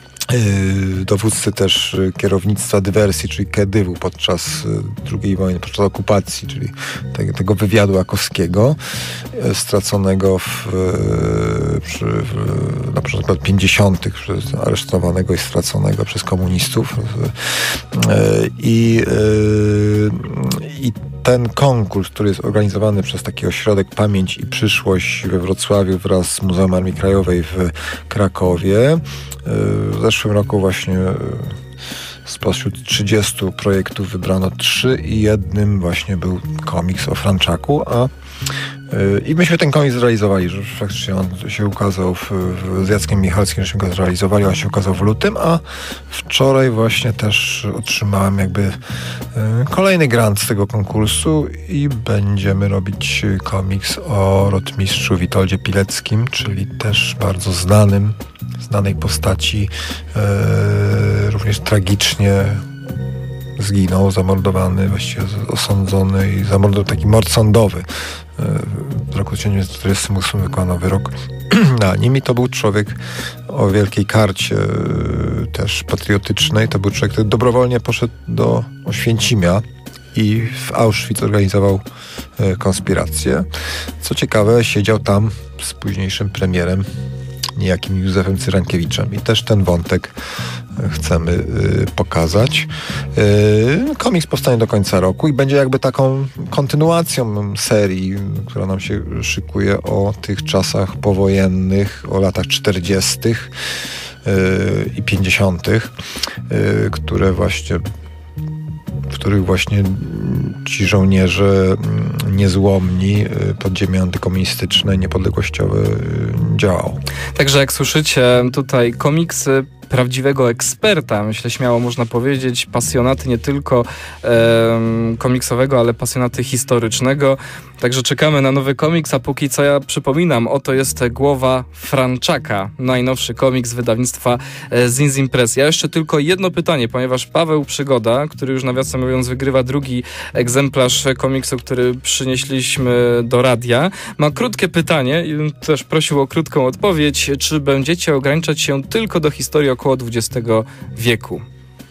dowódcy też kierownictwa dywersji, czyli K D W podczas drugiej wojny, podczas okupacji, czyli tego wywiadu akowskiego, straconego w, przy, w, na początku lat pięćdziesiątych, aresztowanego i straconego przez komunistów. I, i ten konkurs, który jest organizowany przez taki ośrodek Pamięć i Przyszłość we Wrocławiu wraz z Muzeum Armii Krajowej w Krakowie. W zeszłym roku właśnie spośród trzydziestu projektów wybrano trzy i jednym właśnie był komiks o Franczaku, a I myśmy ten komiks zrealizowali, że faktycznie on się ukazał w, w, z Jackiem Michalskim, żeśmy go zrealizowali, on się ukazał w lutym, a wczoraj właśnie też otrzymałem jakby y, kolejny grant z tego konkursu i będziemy robić komiks o rotmistrzu Witoldzie Pileckim, czyli też bardzo znanym, znanej postaci, y, również tragicznie zginął, zamordowany, właściwie osądzony i zamordowany, taki mord sądowy. W roku tysiąc dziewięćset czterdziestym ósmym wykonano wyrok na nim i to był człowiek o wielkiej karcie też patriotycznej. To był człowiek, który dobrowolnie poszedł do Oświęcimia i w Auschwitz organizował konspirację. Co ciekawe, siedział tam z późniejszym premierem, niejakim Józefem Cyrankiewiczem. I też ten wątek chcemy y, pokazać. Y, komiks powstanie do końca roku i będzie jakby taką kontynuacją serii, która nam się szykuje o tych czasach powojennych, o latach czterdziestych y, i pięćdziesiątych, y, które właśnie w których właśnie ci żołnierze niezłomni, podziemie antykomunistyczne, niepodległościowe działało. Także jak słyszycie, tutaj komiksy prawdziwego eksperta, myślę śmiało można powiedzieć, pasjonaty nie tylko e, komiksowego, ale pasjonaty historycznego. Także czekamy na nowy komiks, a póki co ja przypominam, oto jest Głowa Franczaka, najnowszy komiks wydawnictwa Zinzin Press. Ja jeszcze tylko jedno pytanie, ponieważ Paweł Przygoda, który już nawiasem mówiąc wygrywa drugi egzemplarz komiksu, który przynieśliśmy do radia, ma krótkie pytanie i też prosił o krótką odpowiedź. Czy będziecie ograniczać się tylko do historii około dwudziestego wieku?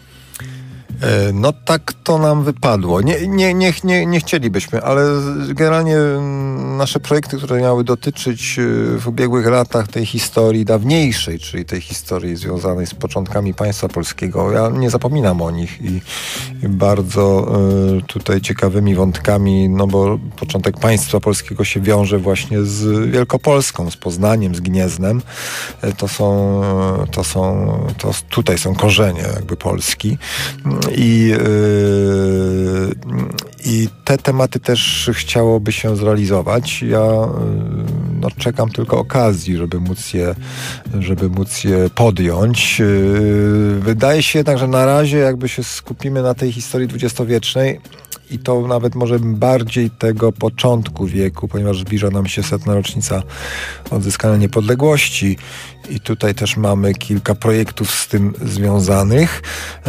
No tak to nam wypadło. Nie, nie, nie, nie, nie chcielibyśmy, ale generalnie nasze projekty, które miały dotyczyć w ubiegłych latach tej historii dawniejszej, czyli tej historii związanej z początkami państwa polskiego, ja nie zapominam o nich i, i bardzo y, tutaj ciekawymi wątkami, no bo początek państwa polskiego się wiąże właśnie z Wielkopolską, z Poznaniem, z Gnieznem. To są, to są, to tutaj są korzenie jakby Polski. I, yy, I te tematy też chciałoby się zrealizować. Ja yy, no, czekam tylko okazji, żeby móc je, żeby móc je podjąć. Yy, wydaje się jednak, że na razie jakby się skupimy na tej historii dwudziestowiecznej i to nawet może bardziej tego początku wieku, ponieważ zbliża nam się setna rocznica odzyskania niepodległości i tutaj też mamy kilka projektów z tym związanych.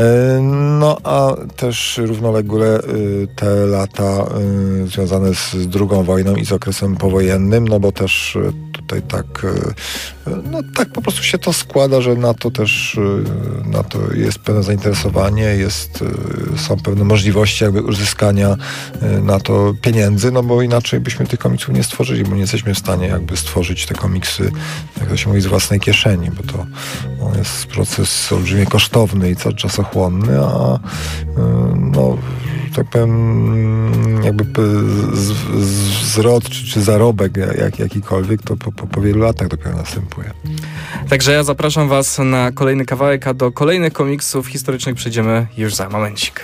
No a też równolegle te lata związane z drugą wojną i z okresem powojennym, no bo też tutaj tak, no tak po prostu się to składa, że na to też na to jest pewne zainteresowanie, jest, są pewne możliwości jakby uzyskania na to pieniędzy, no bo inaczej byśmy tych komiksów nie stworzyli, bo nie jesteśmy w stanie jakby stworzyć te komiksy, jak to się mówi, z własnej kieszeni, bo to on jest proces olbrzymie kosztowny i cały czasochłonny, a no tak powiem jakby z, z, zwrot czy, czy zarobek jak, jakikolwiek to po, po, po wielu latach dopiero następuje. Także ja zapraszam was na kolejny kawałek, a do kolejnych komiksów historycznych przejdziemy już za momencik.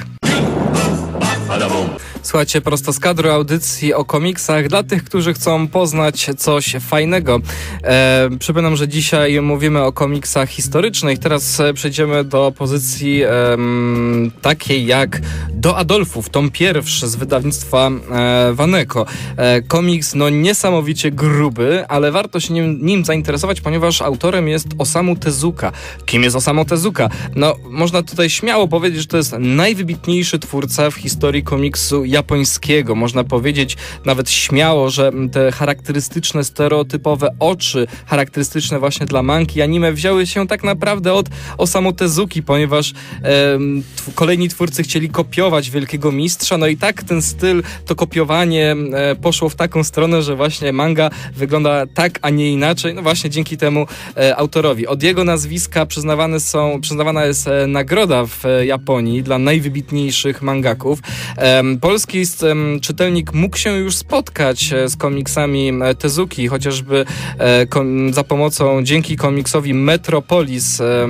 Słuchajcie, prosto z kadru audycji o komiksach dla tych, którzy chcą poznać coś fajnego. E, przypominam, że dzisiaj mówimy o komiksach historycznych. Teraz przejdziemy do pozycji e, takiej jak Do Adolfów, tom pierwszy z wydawnictwa e, Waneko. E, komiks no niesamowicie gruby, ale warto się nim, nim zainteresować, ponieważ autorem jest Osamu Tezuka. Kim jest Osamu Tezuka? No, można tutaj śmiało powiedzieć, że to jest najwybitniejszy twórca w historii komiksu japońskiego. Można powiedzieć nawet śmiało, że te charakterystyczne, stereotypowe oczy, charakterystyczne właśnie dla mangi anime, wzięły się tak naprawdę od Osamu Tezuki, ponieważ e, kolejni twórcy chcieli kopiować wielkiego mistrza, no i tak ten styl, to kopiowanie e, poszło w taką stronę, że właśnie manga wygląda tak, a nie inaczej, no właśnie dzięki temu e, autorowi. Od jego nazwiska przyznawane są, przyznawana jest e, nagroda w e, Japonii dla najwybitniejszych mangaków. E, Polski polski um, czytelnik mógł się już spotkać e, z komiksami e, Tezuki, chociażby e, kom, za pomocą, dzięki komiksowi Metropolis e,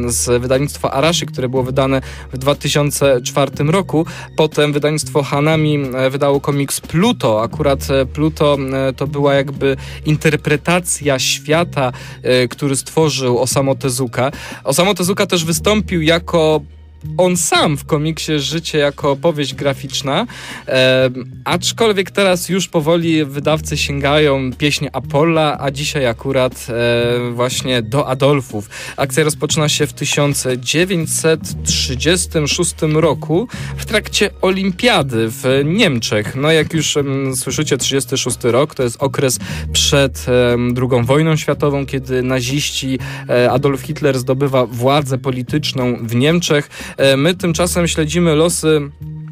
z wydawnictwa Arashi, które było wydane w dwa tysiące czwartym roku. Potem wydawnictwo Hanami e, wydało komiks Pluto. Akurat e, Pluto e, to była jakby interpretacja świata, e, który stworzył Osamu Tezuka. Osamu Tezuka też wystąpił jako on sam w komiksie Życie jako powieść graficzna, e, aczkolwiek teraz już powoli wydawcy sięgają pieśń Apolla, a dzisiaj akurat e, właśnie do Adolfów. Akcja rozpoczyna się w tysiąc dziewięćset trzydziestym szóstym roku w trakcie olimpiady w Niemczech. No jak już um, słyszycie, trzydziesty szósty rok to jest okres przed um, drugą wojną światową, kiedy naziści, e, Adolf Hitler zdobywa władzę polityczną w Niemczech. My tymczasem śledzimy losy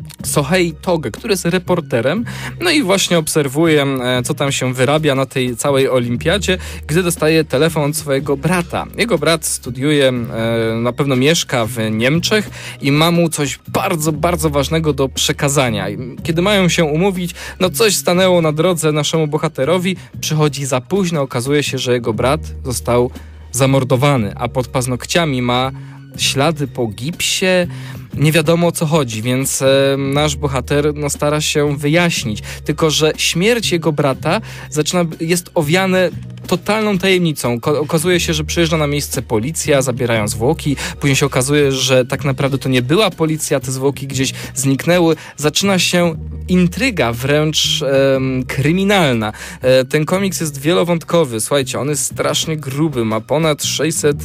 Sohei Toge, który jest reporterem, no i właśnie obserwuje, co tam się wyrabia na tej całej olimpiadzie, gdy dostaje telefon od swojego brata. Jego brat studiuje, na pewno mieszka w Niemczech i ma mu coś bardzo, bardzo ważnego do przekazania. Kiedy mają się umówić, no coś stanęło na drodze naszemu bohaterowi, przychodzi za późno, okazuje się, że jego brat został zamordowany, a pod paznokciami ma ślady po gipsie, nie wiadomo o co chodzi, więc e, nasz bohater no, stara się wyjaśnić. Tylko że śmierć jego brata zaczyna, jest owiane totalną tajemnicą. Ko- okazuje się, że przyjeżdża na miejsce policja, zabierają zwłoki, później się okazuje, że tak naprawdę to nie była policja, te zwłoki gdzieś zniknęły. Zaczyna się intryga wręcz e, kryminalna. E, ten komiks jest wielowątkowy. Słuchajcie, on jest strasznie gruby, ma ponad sześćset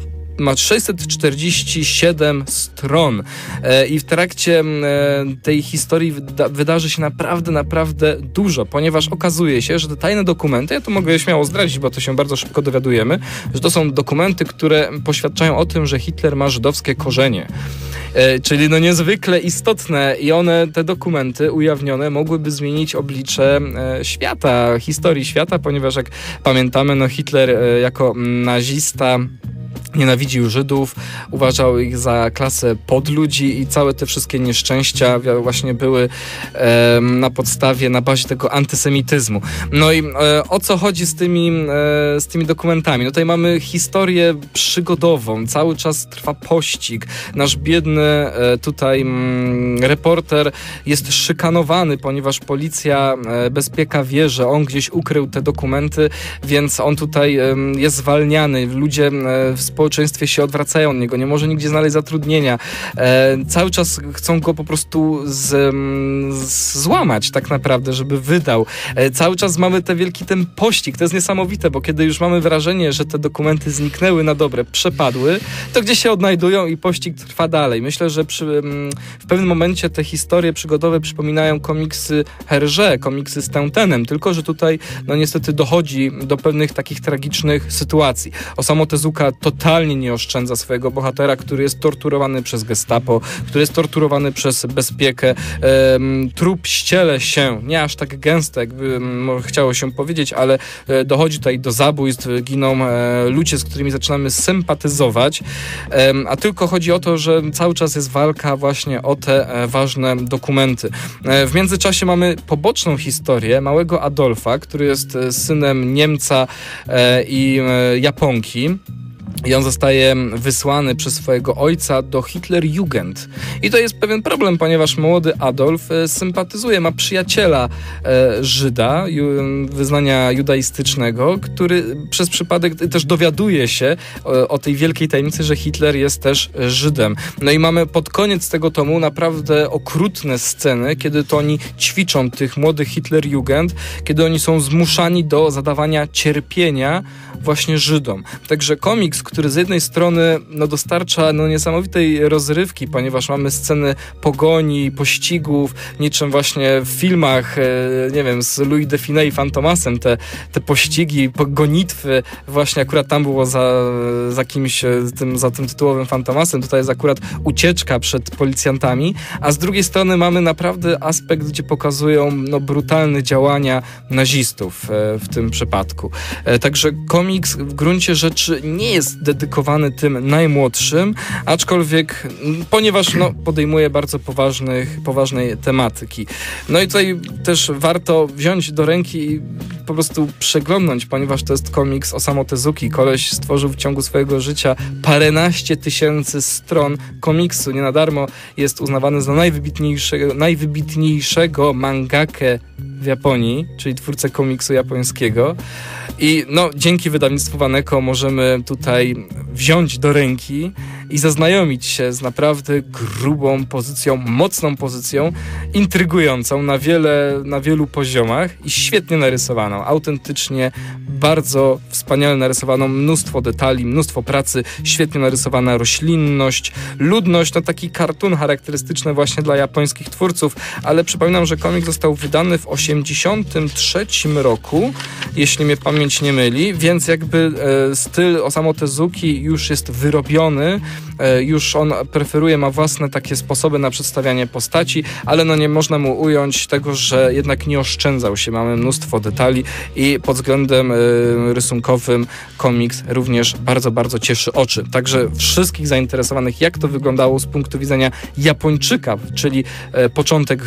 ma sześćset czterdzieści siedem stron e, i w trakcie e, tej historii wyda- wydarzy się naprawdę, naprawdę dużo, ponieważ okazuje się, że te tajne dokumenty, ja to mogę śmiało zdradzić, bo to się bardzo szybko dowiadujemy, że to są dokumenty, które poświadczają o tym, że Hitler ma żydowskie korzenie. E, czyli no niezwykle istotne i one, te dokumenty ujawnione mogłyby zmienić oblicze e, świata, historii świata, ponieważ jak pamiętamy, no Hitler e, jako nazista nienawidził Żydów, uważał ich za klasę podludzi i całe te wszystkie nieszczęścia właśnie były e, na podstawie, na bazie tego antysemityzmu. No i e, o co chodzi z tymi, e, z tymi dokumentami? No tutaj mamy historię przygodową, cały czas trwa pościg. Nasz biedny e, tutaj m, reporter jest szykanowany, ponieważ policja, e, bezpieka wie, że on gdzieś ukrył te dokumenty, więc on tutaj e, jest zwalniany. Ludzie e, w społeczeństwie się odwracają od niego, nie może nigdzie znaleźć zatrudnienia. E, cały czas chcą go po prostu z, z, złamać tak naprawdę, żeby wydał. E, cały czas mamy ten wielki ten pościg. To jest niesamowite, bo kiedy już mamy wrażenie, że te dokumenty zniknęły na dobre, przepadły, to gdzie się odnajdują i pościg trwa dalej. Myślę, że przy, w pewnym momencie te historie przygodowe przypominają komiksy Hergé, komiksy z Tintynem, tylko że tutaj no niestety dochodzi do pewnych takich tragicznych sytuacji. Osamu Tezuka totalnie nie oszczędza swojego bohatera, który jest torturowany przez gestapo, który jest torturowany przez bezpiekę. Ehm, trup ściele się, nie aż tak gęste, jakby może chciało się powiedzieć, ale e, dochodzi tutaj do zabójstw, giną e, ludzie, z którymi zaczynamy sympatyzować, e, a tylko chodzi o to, że cały czas jest walka właśnie o te e, ważne dokumenty. E, w międzyczasie mamy poboczną historię małego Adolfa, który jest e, synem Niemca e, i e, Japonki. I on zostaje wysłany przez swojego ojca do Hitlerjugend. I to jest pewien problem, ponieważ młody Adolf e, sympatyzuje, ma przyjaciela e, Żyda, ju, wyznania judaistycznego, który przez przypadek też dowiaduje się o, o tej wielkiej tajemnicy, że Hitler jest też Żydem. No i mamy pod koniec tego tomu naprawdę okrutne sceny, kiedy to oni ćwiczą tych młodych Hitlerjugend, kiedy oni są zmuszani do zadawania cierpienia właśnie Żydom. Także komiks, który z jednej strony no, dostarcza no, niesamowitej rozrywki, ponieważ mamy sceny pogoni, pościgów, niczym właśnie w filmach, e, nie wiem, z Louis de Funès i Fantomasem, te, te pościgi, gonitwy, właśnie akurat tam było za, za kimś, tym, za tym tytułowym Fantomasem, tutaj jest akurat ucieczka przed policjantami, a z drugiej strony mamy naprawdę aspekt, gdzie pokazują no, brutalne działania nazistów e, w tym przypadku. E, także komiks komiks w gruncie rzeczy nie jest dedykowany tym najmłodszym, aczkolwiek ponieważ no, podejmuje bardzo poważnych, poważnej tematyki. No i tutaj też warto wziąć do ręki i po prostu przeglądnąć, ponieważ to jest komiks Osamu Tezuki. Koleś stworzył w ciągu swojego życia paręnaście tysięcy stron komiksu. Nie na darmo jest uznawany za najwybitniejszego, najwybitniejszego mangakę w Japonii, czyli twórcę komiksu japońskiego. I no, dzięki wydawnictwu Waneko możemy tutaj wziąć do ręki i zaznajomić się z naprawdę grubą pozycją, mocną pozycją, intrygującą na wiele, na wielu poziomach i świetnie narysowaną, autentycznie bardzo wspaniale narysowaną, mnóstwo detali, mnóstwo pracy, świetnie narysowana roślinność, ludność, no taki kartun charakterystyczny właśnie dla japońskich twórców, ale przypominam, że komik został wydany w osiemdziesiątym trzecim roku, jeśli mnie pamięć nie myli, więc jakby e, styl Osamu Tezuki już jest wyrobiony, e, już on preferuje, ma własne takie sposoby na przedstawianie postaci, ale no nie można mu ująć tego, że jednak nie oszczędzał się, mamy mnóstwo detali i pod względem e, rysunkowym komiks również bardzo, bardzo cieszy oczy. Także wszystkich zainteresowanych, jak to wyglądało z punktu widzenia Japończyka, czyli e, początek,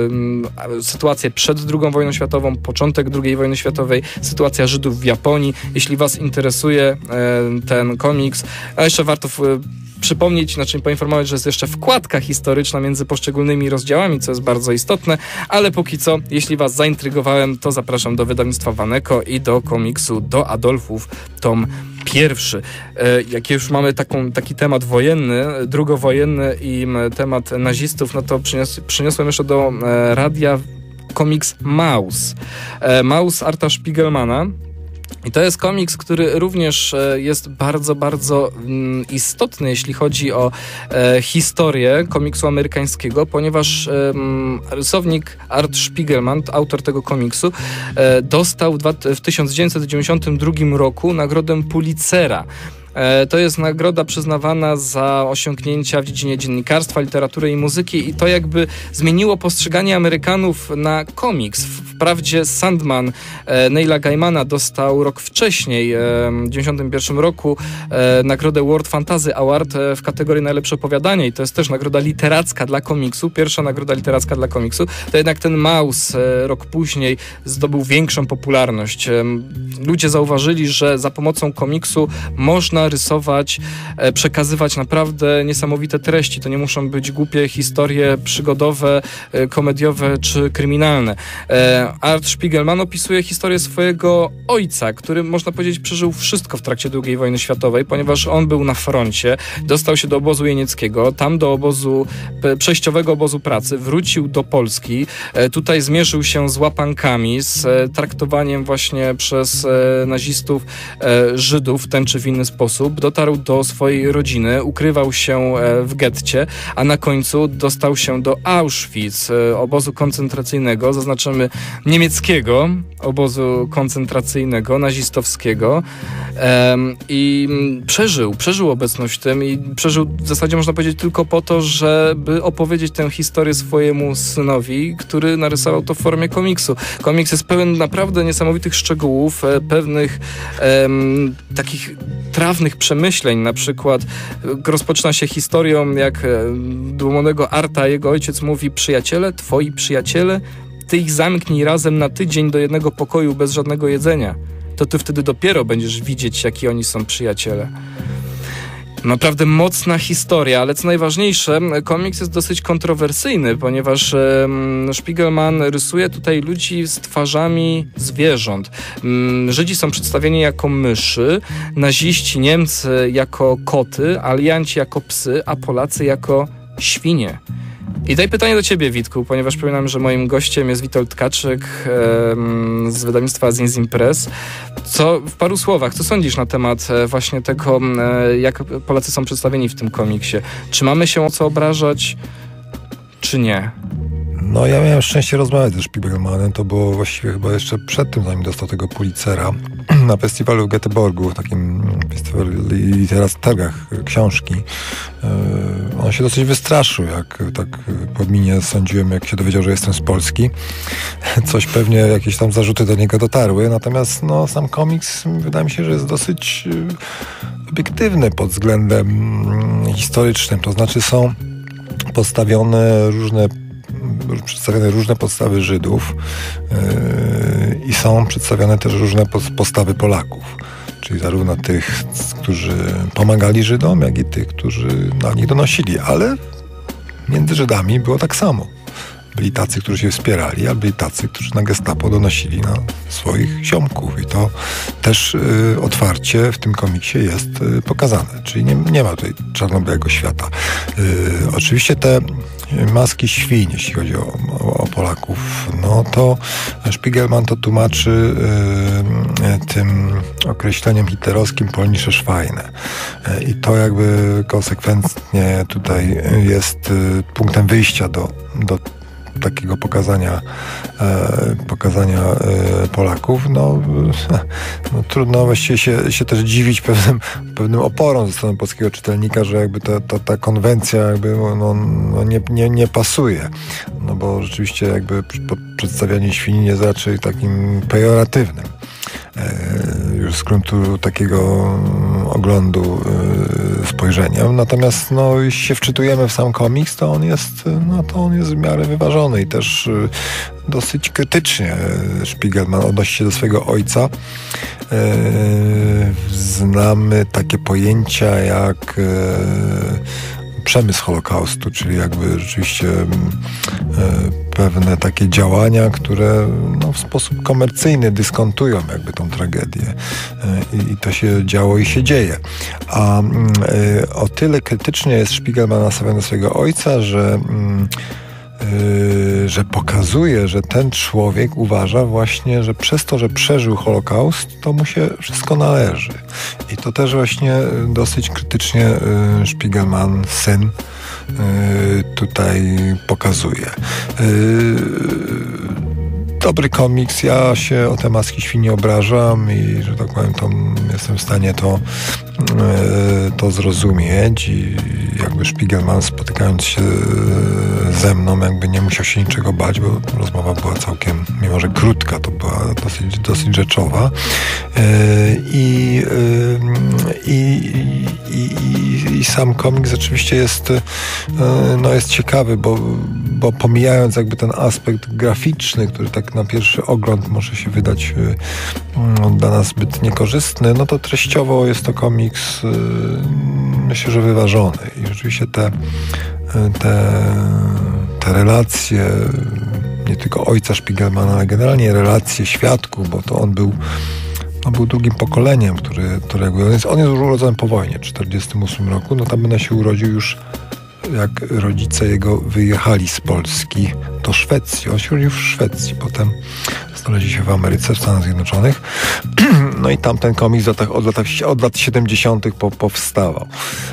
e, sytuację przed drugą wojną światową, początek drugiej wojny światowej, sytuacja Żydów w Japonii. Jeśli was interesuje e, ten komiks, a jeszcze warto w, przypomnieć, znaczy poinformować, że jest jeszcze wkładka historyczna między poszczególnymi rozdziałami, co jest bardzo istotne, ale póki co, jeśli was zaintrygowałem, to zapraszam do wydawnictwa Waneko i do komiksu Do Adolfów, tom pierwszy. E, jak już mamy taką, taki temat wojenny, drugowojenny i temat nazistów, no to przynios, przyniosłem jeszcze do e, radia komiks Maus. E, Maus Arta Spiegelmana. I to jest komiks, który również jest bardzo, bardzo istotny, jeśli chodzi o e, historię komiksu amerykańskiego, ponieważ e, rysownik Art Spiegelman, autor tego komiksu, e, dostał w tysiąc dziewięćset dziewięćdziesiątym drugim roku nagrodę Pulitzera. To jest nagroda przyznawana za osiągnięcia w dziedzinie dziennikarstwa, literatury i muzyki i to jakby zmieniło postrzeganie Amerykanów na komiks. Wprawdzie Sandman Neila Gaimana dostał rok wcześniej, w dziewięćdziesiątym pierwszym roku, nagrodę World Fantasy Award w kategorii najlepsze opowiadanie i to jest też nagroda literacka dla komiksu, pierwsza nagroda literacka dla komiksu. To jednak ten Maus rok później zdobył większą popularność. Ludzie zauważyli, że za pomocą komiksu można rysować, przekazywać naprawdę niesamowite treści. To nie muszą być głupie historie przygodowe, komediowe czy kryminalne. Art Spiegelman opisuje historię swojego ojca, który, można powiedzieć, przeżył wszystko w trakcie drugiej wojny światowej, ponieważ on był na froncie, dostał się do obozu jenieckiego, tam do obozu, przejściowego obozu pracy, wrócił do Polski, tutaj zmierzył się z łapankami, z traktowaniem właśnie przez nazistów Żydów w ten czy w inny sposób. Dotarł do swojej rodziny, ukrywał się w getcie, a na końcu dostał się do Auschwitz, obozu koncentracyjnego, zaznaczymy niemieckiego obozu koncentracyjnego, nazistowskiego um, i przeżył, przeżył obecność w tym i przeżył w zasadzie, można powiedzieć, tylko po to, żeby opowiedzieć tę historię swojemu synowi, który narysował to w formie komiksu. Komiks jest pełen naprawdę niesamowitych szczegółów, pewnych um, takich trawnych przemyśleń, na przykład rozpoczyna się historią, jak do młodego Arta jego ojciec mówi: przyjaciele, twoi przyjaciele, ty ich zamknij razem na tydzień do jednego pokoju bez żadnego jedzenia. To ty wtedy dopiero będziesz widzieć, jaki oni są przyjaciele. Naprawdę mocna historia, ale co najważniejsze, komiks jest dosyć kontrowersyjny, ponieważ um, Spiegelman rysuje tutaj ludzi z twarzami zwierząt. Um, Żydzi są przedstawieni jako myszy, naziści, Niemcy jako koty, alianci jako psy, a Polacy jako świnie. I tutaj pytanie do ciebie, Witku, ponieważ przypominam, że moim gościem jest Witold Tkaczyk e, z wydawnictwa Zinzin Press. Co w paru słowach, co sądzisz na temat e, właśnie tego, e, jak Polacy są przedstawieni w tym komiksie? Czy mamy się o co obrażać, czy nie? No ja miałem szczęście rozmawiać ze Spiegelmanem, to było właściwie chyba jeszcze przed tym, zanim dostał tego Pulitzera, na festiwalu w Göteborgu, takim i teraz targach książki. On się dosyć wystraszył, jak tak po minie sądziłem, jak się dowiedział, że jestem z Polski. Coś pewnie, jakieś tam zarzuty do niego dotarły, natomiast no, sam komiks wydaje mi się, że jest dosyć obiektywny pod względem historycznym, to znaczy są postawione różne przedstawione różne podstawy Żydów yy, i są przedstawione też różne postawy Polaków, czyli zarówno tych, którzy pomagali Żydom, jak i tych, którzy na nich donosili, ale między Żydami było tak samo. Byli tacy, którzy się wspierali, a byli tacy, którzy na gestapo donosili na swoich ziomków. I to też y, otwarcie w tym komiksie jest y, pokazane. Czyli nie, nie ma tutaj czarno-białego świata. Y, oczywiście te maski świń, jeśli chodzi o, o, o Polaków, no to Spiegelman to tłumaczy y, y, tym określeniem hitlerowskim polnische Schweine. Y, I to jakby konsekwentnie tutaj jest y, punktem wyjścia do, do takiego pokazania e, pokazania e, Polaków, no, no trudno właściwie się, się też dziwić pewnym, pewnym oporom ze strony polskiego czytelnika, że jakby ta, ta, ta konwencja jakby no, no nie, nie, nie pasuje. No bo rzeczywiście jakby przedstawianie świni jest raczej takim pejoratywnym. Już z gruntu takiego oglądu spojrzenia. Natomiast no, jeśli się wczytujemy w sam komiks, to on jest, no, to on jest w miarę wyważony i też dosyć krytycznie Spiegelman odnosi się do swojego ojca. Znamy takie pojęcia jak przemysł Holokaustu, czyli jakby rzeczywiście e, pewne takie działania, które no, w sposób komercyjny dyskontują jakby tą tragedię. E, i, I to się działo i się dzieje. A e, o tyle krytycznie jest Spiegelman nastawiony do swojego ojca, że Yy, że pokazuje, że ten człowiek uważa właśnie, że przez to, że przeżył Holokaust, to mu się wszystko należy. I to też właśnie dosyć krytycznie yy, Spiegelman, syn, yy, tutaj pokazuje. Yy, dobry komiks, ja się o te maski świń nie obrażam i, że tak powiem, to jestem w stanie to, to zrozumieć i jakby Spiegelman, spotykając się ze mną, jakby nie musiał się niczego bać, bo rozmowa była całkiem, mimo że krótka, to była dosyć, dosyć rzeczowa. I, i, i, i, i sam komiks rzeczywiście jest, no jest ciekawy, bo, bo pomijając jakby ten aspekt graficzny, który tak na pierwszy ogląd może się wydać no, dla nas zbyt niekorzystny, no to treściowo jest to komiks, myślę, że wyważony. I rzeczywiście te, te, te relacje nie tylko ojca Spiegelmana, ale generalnie relacje świadków, bo to on był on był drugim pokoleniem, który, który jakby, on, jest, on jest urodzony po wojnie w tysiąc dziewięćset czterdziestym ósmym roku, no tam będę się urodził już jak rodzice jego wyjechali z Polski do Szwecji. On się urodził w Szwecji, potem znaleźli się w Ameryce, w Stanach Zjednoczonych. No i tam ten komiks od, od, lat, od lat siedemdziesiątych Po, powstawał.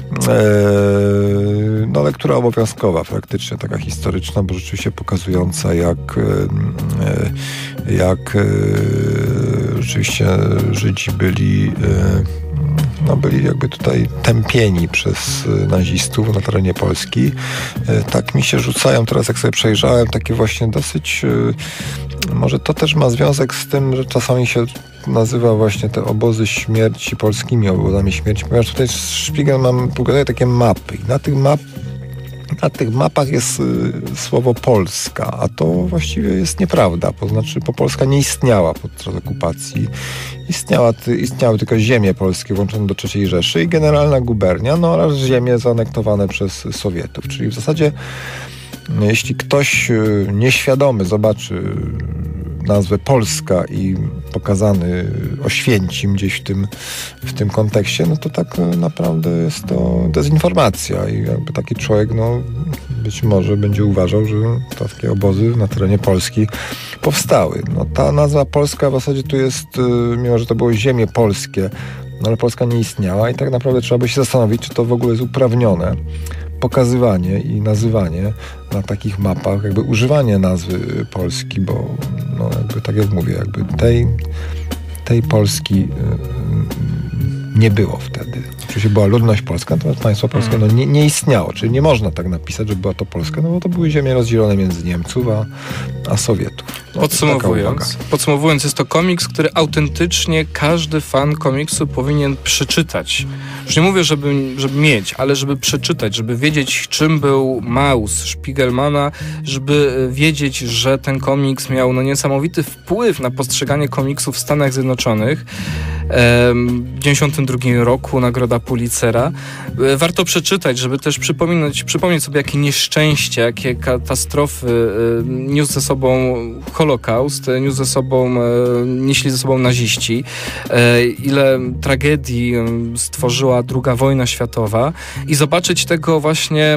Eee, no lektura obowiązkowa praktycznie, taka historyczna, bo rzeczywiście pokazująca jak e, jak e, rzeczywiście Żydzi byli e, no byli jakby tutaj tępieni przez nazistów na terenie Polski. Tak mi się rzucają teraz, jak sobie przejrzałem, takie właśnie dosyć, może to też ma związek z tym, że czasami się nazywa właśnie te obozy śmierci polskimi obozami śmierci, ponieważ tutaj Spiegelman pokazuje takie mapy i na tych map Na tych mapach jest y, słowo Polska, a to właściwie jest nieprawda. To znaczy, bo Polska nie istniała podczas okupacji. Istniała, ty, istniały tylko ziemie polskie włączone do trzeciej Rzeszy i generalna gubernia, no oraz ziemie zaanektowane przez Sowietów. Czyli w zasadzie, jeśli ktoś y, nieświadomy zobaczy nazwę Polska i pokazany Oświęcim gdzieś w tym, w tym kontekście, no to tak naprawdę jest to dezinformacja i jakby taki człowiek, no być może będzie uważał, że takie obozy na terenie Polski powstały. No ta nazwa Polska w zasadzie tu jest, mimo że to było ziemie polskie, no ale Polska nie istniała i tak naprawdę trzeba by się zastanowić, czy to w ogóle jest uprawnione pokazywanie i nazywanie na takich mapach, jakby używanie nazwy Polski, bo no jakby tak jak mówię, jakby tej, tej Polski nie było wtedy. Oczywiście była ludność polska, natomiast państwo polskie no, nie, nie istniało, czyli nie można tak napisać, że była to Polska, no bo to były ziemie rozdzielone między Niemców a, a Sowietów. No, podsumowując, podsumowując, jest to komiks, który autentycznie każdy fan komiksu powinien przeczytać. Już nie mówię, żeby, żeby mieć, ale żeby przeczytać, żeby wiedzieć, czym był Maus Spiegelmana, żeby wiedzieć, że ten komiks miał no, niesamowity wpływ na postrzeganie komiksu w Stanach Zjednoczonych. W dziewięćdziesiątym drugim roku nagroda Pulitzera. Warto przeczytać, żeby też przypominać, przypomnieć sobie, jakie nieszczęście, jakie katastrofy niósł ze sobą Holokaust, niósł ze sobą, nieśli ze sobą naziści, ile tragedii stworzyła druga wojna światowa i zobaczyć tego właśnie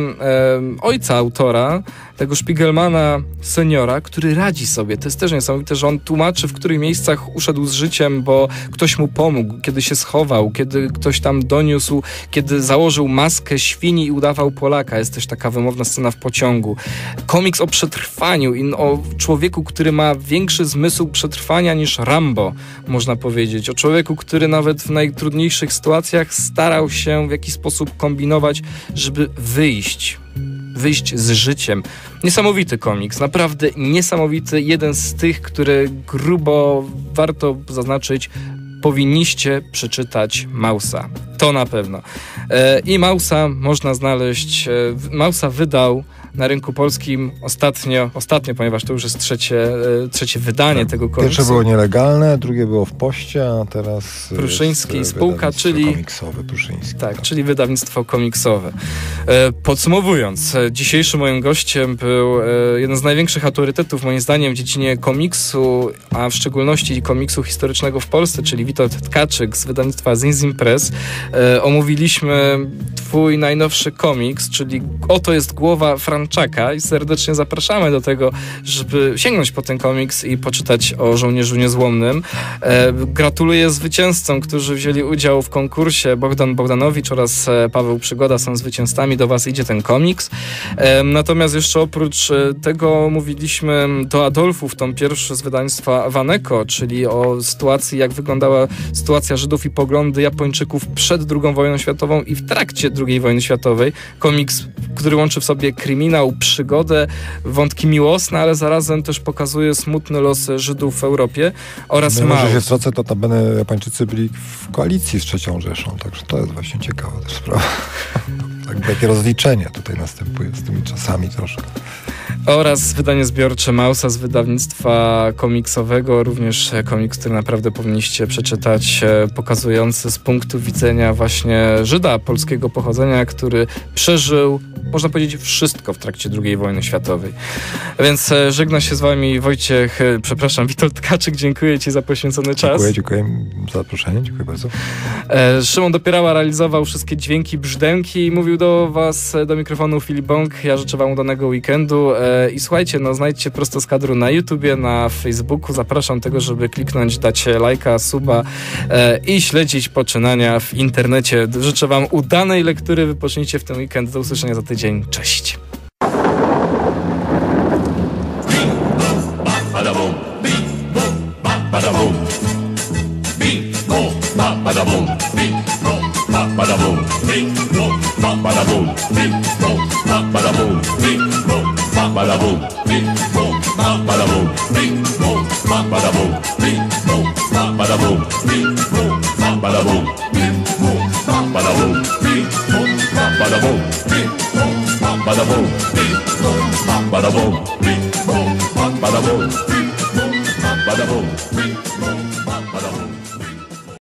ojca autora, tego Spiegelmana seniora, który radzi sobie. To jest też niesamowite, że on tłumaczy, w których miejscach uszedł z życiem, bo ktoś mu pomógł, kiedy się schował, kiedy ktoś tam doniósł, kiedy założył maskę świni i udawał Polaka. Jest też taka wymowna scena w pociągu. Komiks o przetrwaniu i o człowieku, który ma większy zmysł przetrwania niż Rambo, można powiedzieć. O człowieku, który nawet w najtrudniejszych sytuacjach starał się w jakiś sposób kombinować, żeby wyjść. wyjść z życiem. Niesamowity komiks, naprawdę niesamowity. Jeden z tych, który grubo warto zaznaczyć, powinniście przeczytać Mausa. To na pewno. E, I Mausa można znaleźć, e, Mausa wydał na rynku polskim ostatnio, ostatnio, ponieważ to już jest trzecie, e, trzecie wydanie tak, tego komiksu. Pierwsze było nielegalne, drugie było w Poście, a teraz Pruszyński spółka, czyli komiksowe, Pruszyński. Tak, tak, czyli wydawnictwo komiksowe. E, podsumowując, dzisiejszym moim gościem był e, jeden z największych autorytetów, moim zdaniem, w dziedzinie komiksu, a w szczególności komiksu historycznego w Polsce, czyli Witold Tkaczyk z wydawnictwa Zinzin Press. E, omówiliśmy twój najnowszy komiks, czyli Oto jest głowa Franczaka i serdecznie zapraszamy do tego, żeby sięgnąć po ten komiks i poczytać o żołnierzu niezłomnym. E, gratuluję zwycięzcom, którzy wzięli udział w konkursie. Bogdan Bogdanowicz oraz Paweł Przygoda są zwycięzcami. Do was idzie ten komiks. E, natomiast jeszcze oprócz tego mówiliśmy do Adolfów, tą pierwszy z wydawnictwa Waneko, czyli o sytuacji, jak wyglądała sytuacja Żydów i poglądy Japończyków przed drugą wojną światową i w trakcie drugiej wojny światowej. Komiks, który łączy w sobie kryminał, przygodę, wątki miłosne, ale zarazem też pokazuje smutny los Żydów w Europie oraz no, Maus. Może się stracę, to notabene Japończycy byli w koalicji z trzecią Rzeszą, także to jest właśnie ciekawa też sprawa. Tak, jakie rozliczenie tutaj następuje z tymi czasami troszkę. Oraz wydanie zbiorcze Mausa z wydawnictwa komiksowego, również komiks, który naprawdę powinniście przeczytać, pokazujący z punktu widzenia właśnie Żyda polskiego pochodzenia, który przeżył, można powiedzieć, wszystko w trakcie drugiej wojny światowej. Więc żegna się z wami Wojciech, przepraszam, Witold Tkaczyk, dziękuję ci za poświęcony czas. Dziękuję, dziękuję za zaproszenie, dziękuję bardzo. Szymon Dopierała realizował wszystkie dźwięki, brzdęki i mówił do was, do mikrofonu Filip Bąk. Ja życzę wam udanego weekendu i słuchajcie, no znajdźcie prosto z kadru na YouTubie, na Facebooku. Zapraszam tego, żeby kliknąć, dać lajka, suba i śledzić poczynania w internecie. Życzę wam udanej lektury, wypocznijcie w ten weekend. Do usłyszenia za tydzień. Cześć! Ba-da-boom, bing, boom, ba-da-boom, bing, boom, ba-da-boom, bing, boom, ba-da-boom, bing, boom, ba-da-boom, bing, boom, ba-da-boom, bing, boom, ba-da-boom, bing, boom, ba-da-boom, bing, boom, ba-da-boom, bing, boom, ba-da-boom, bing, boom, ba-da-boom, bing, boom.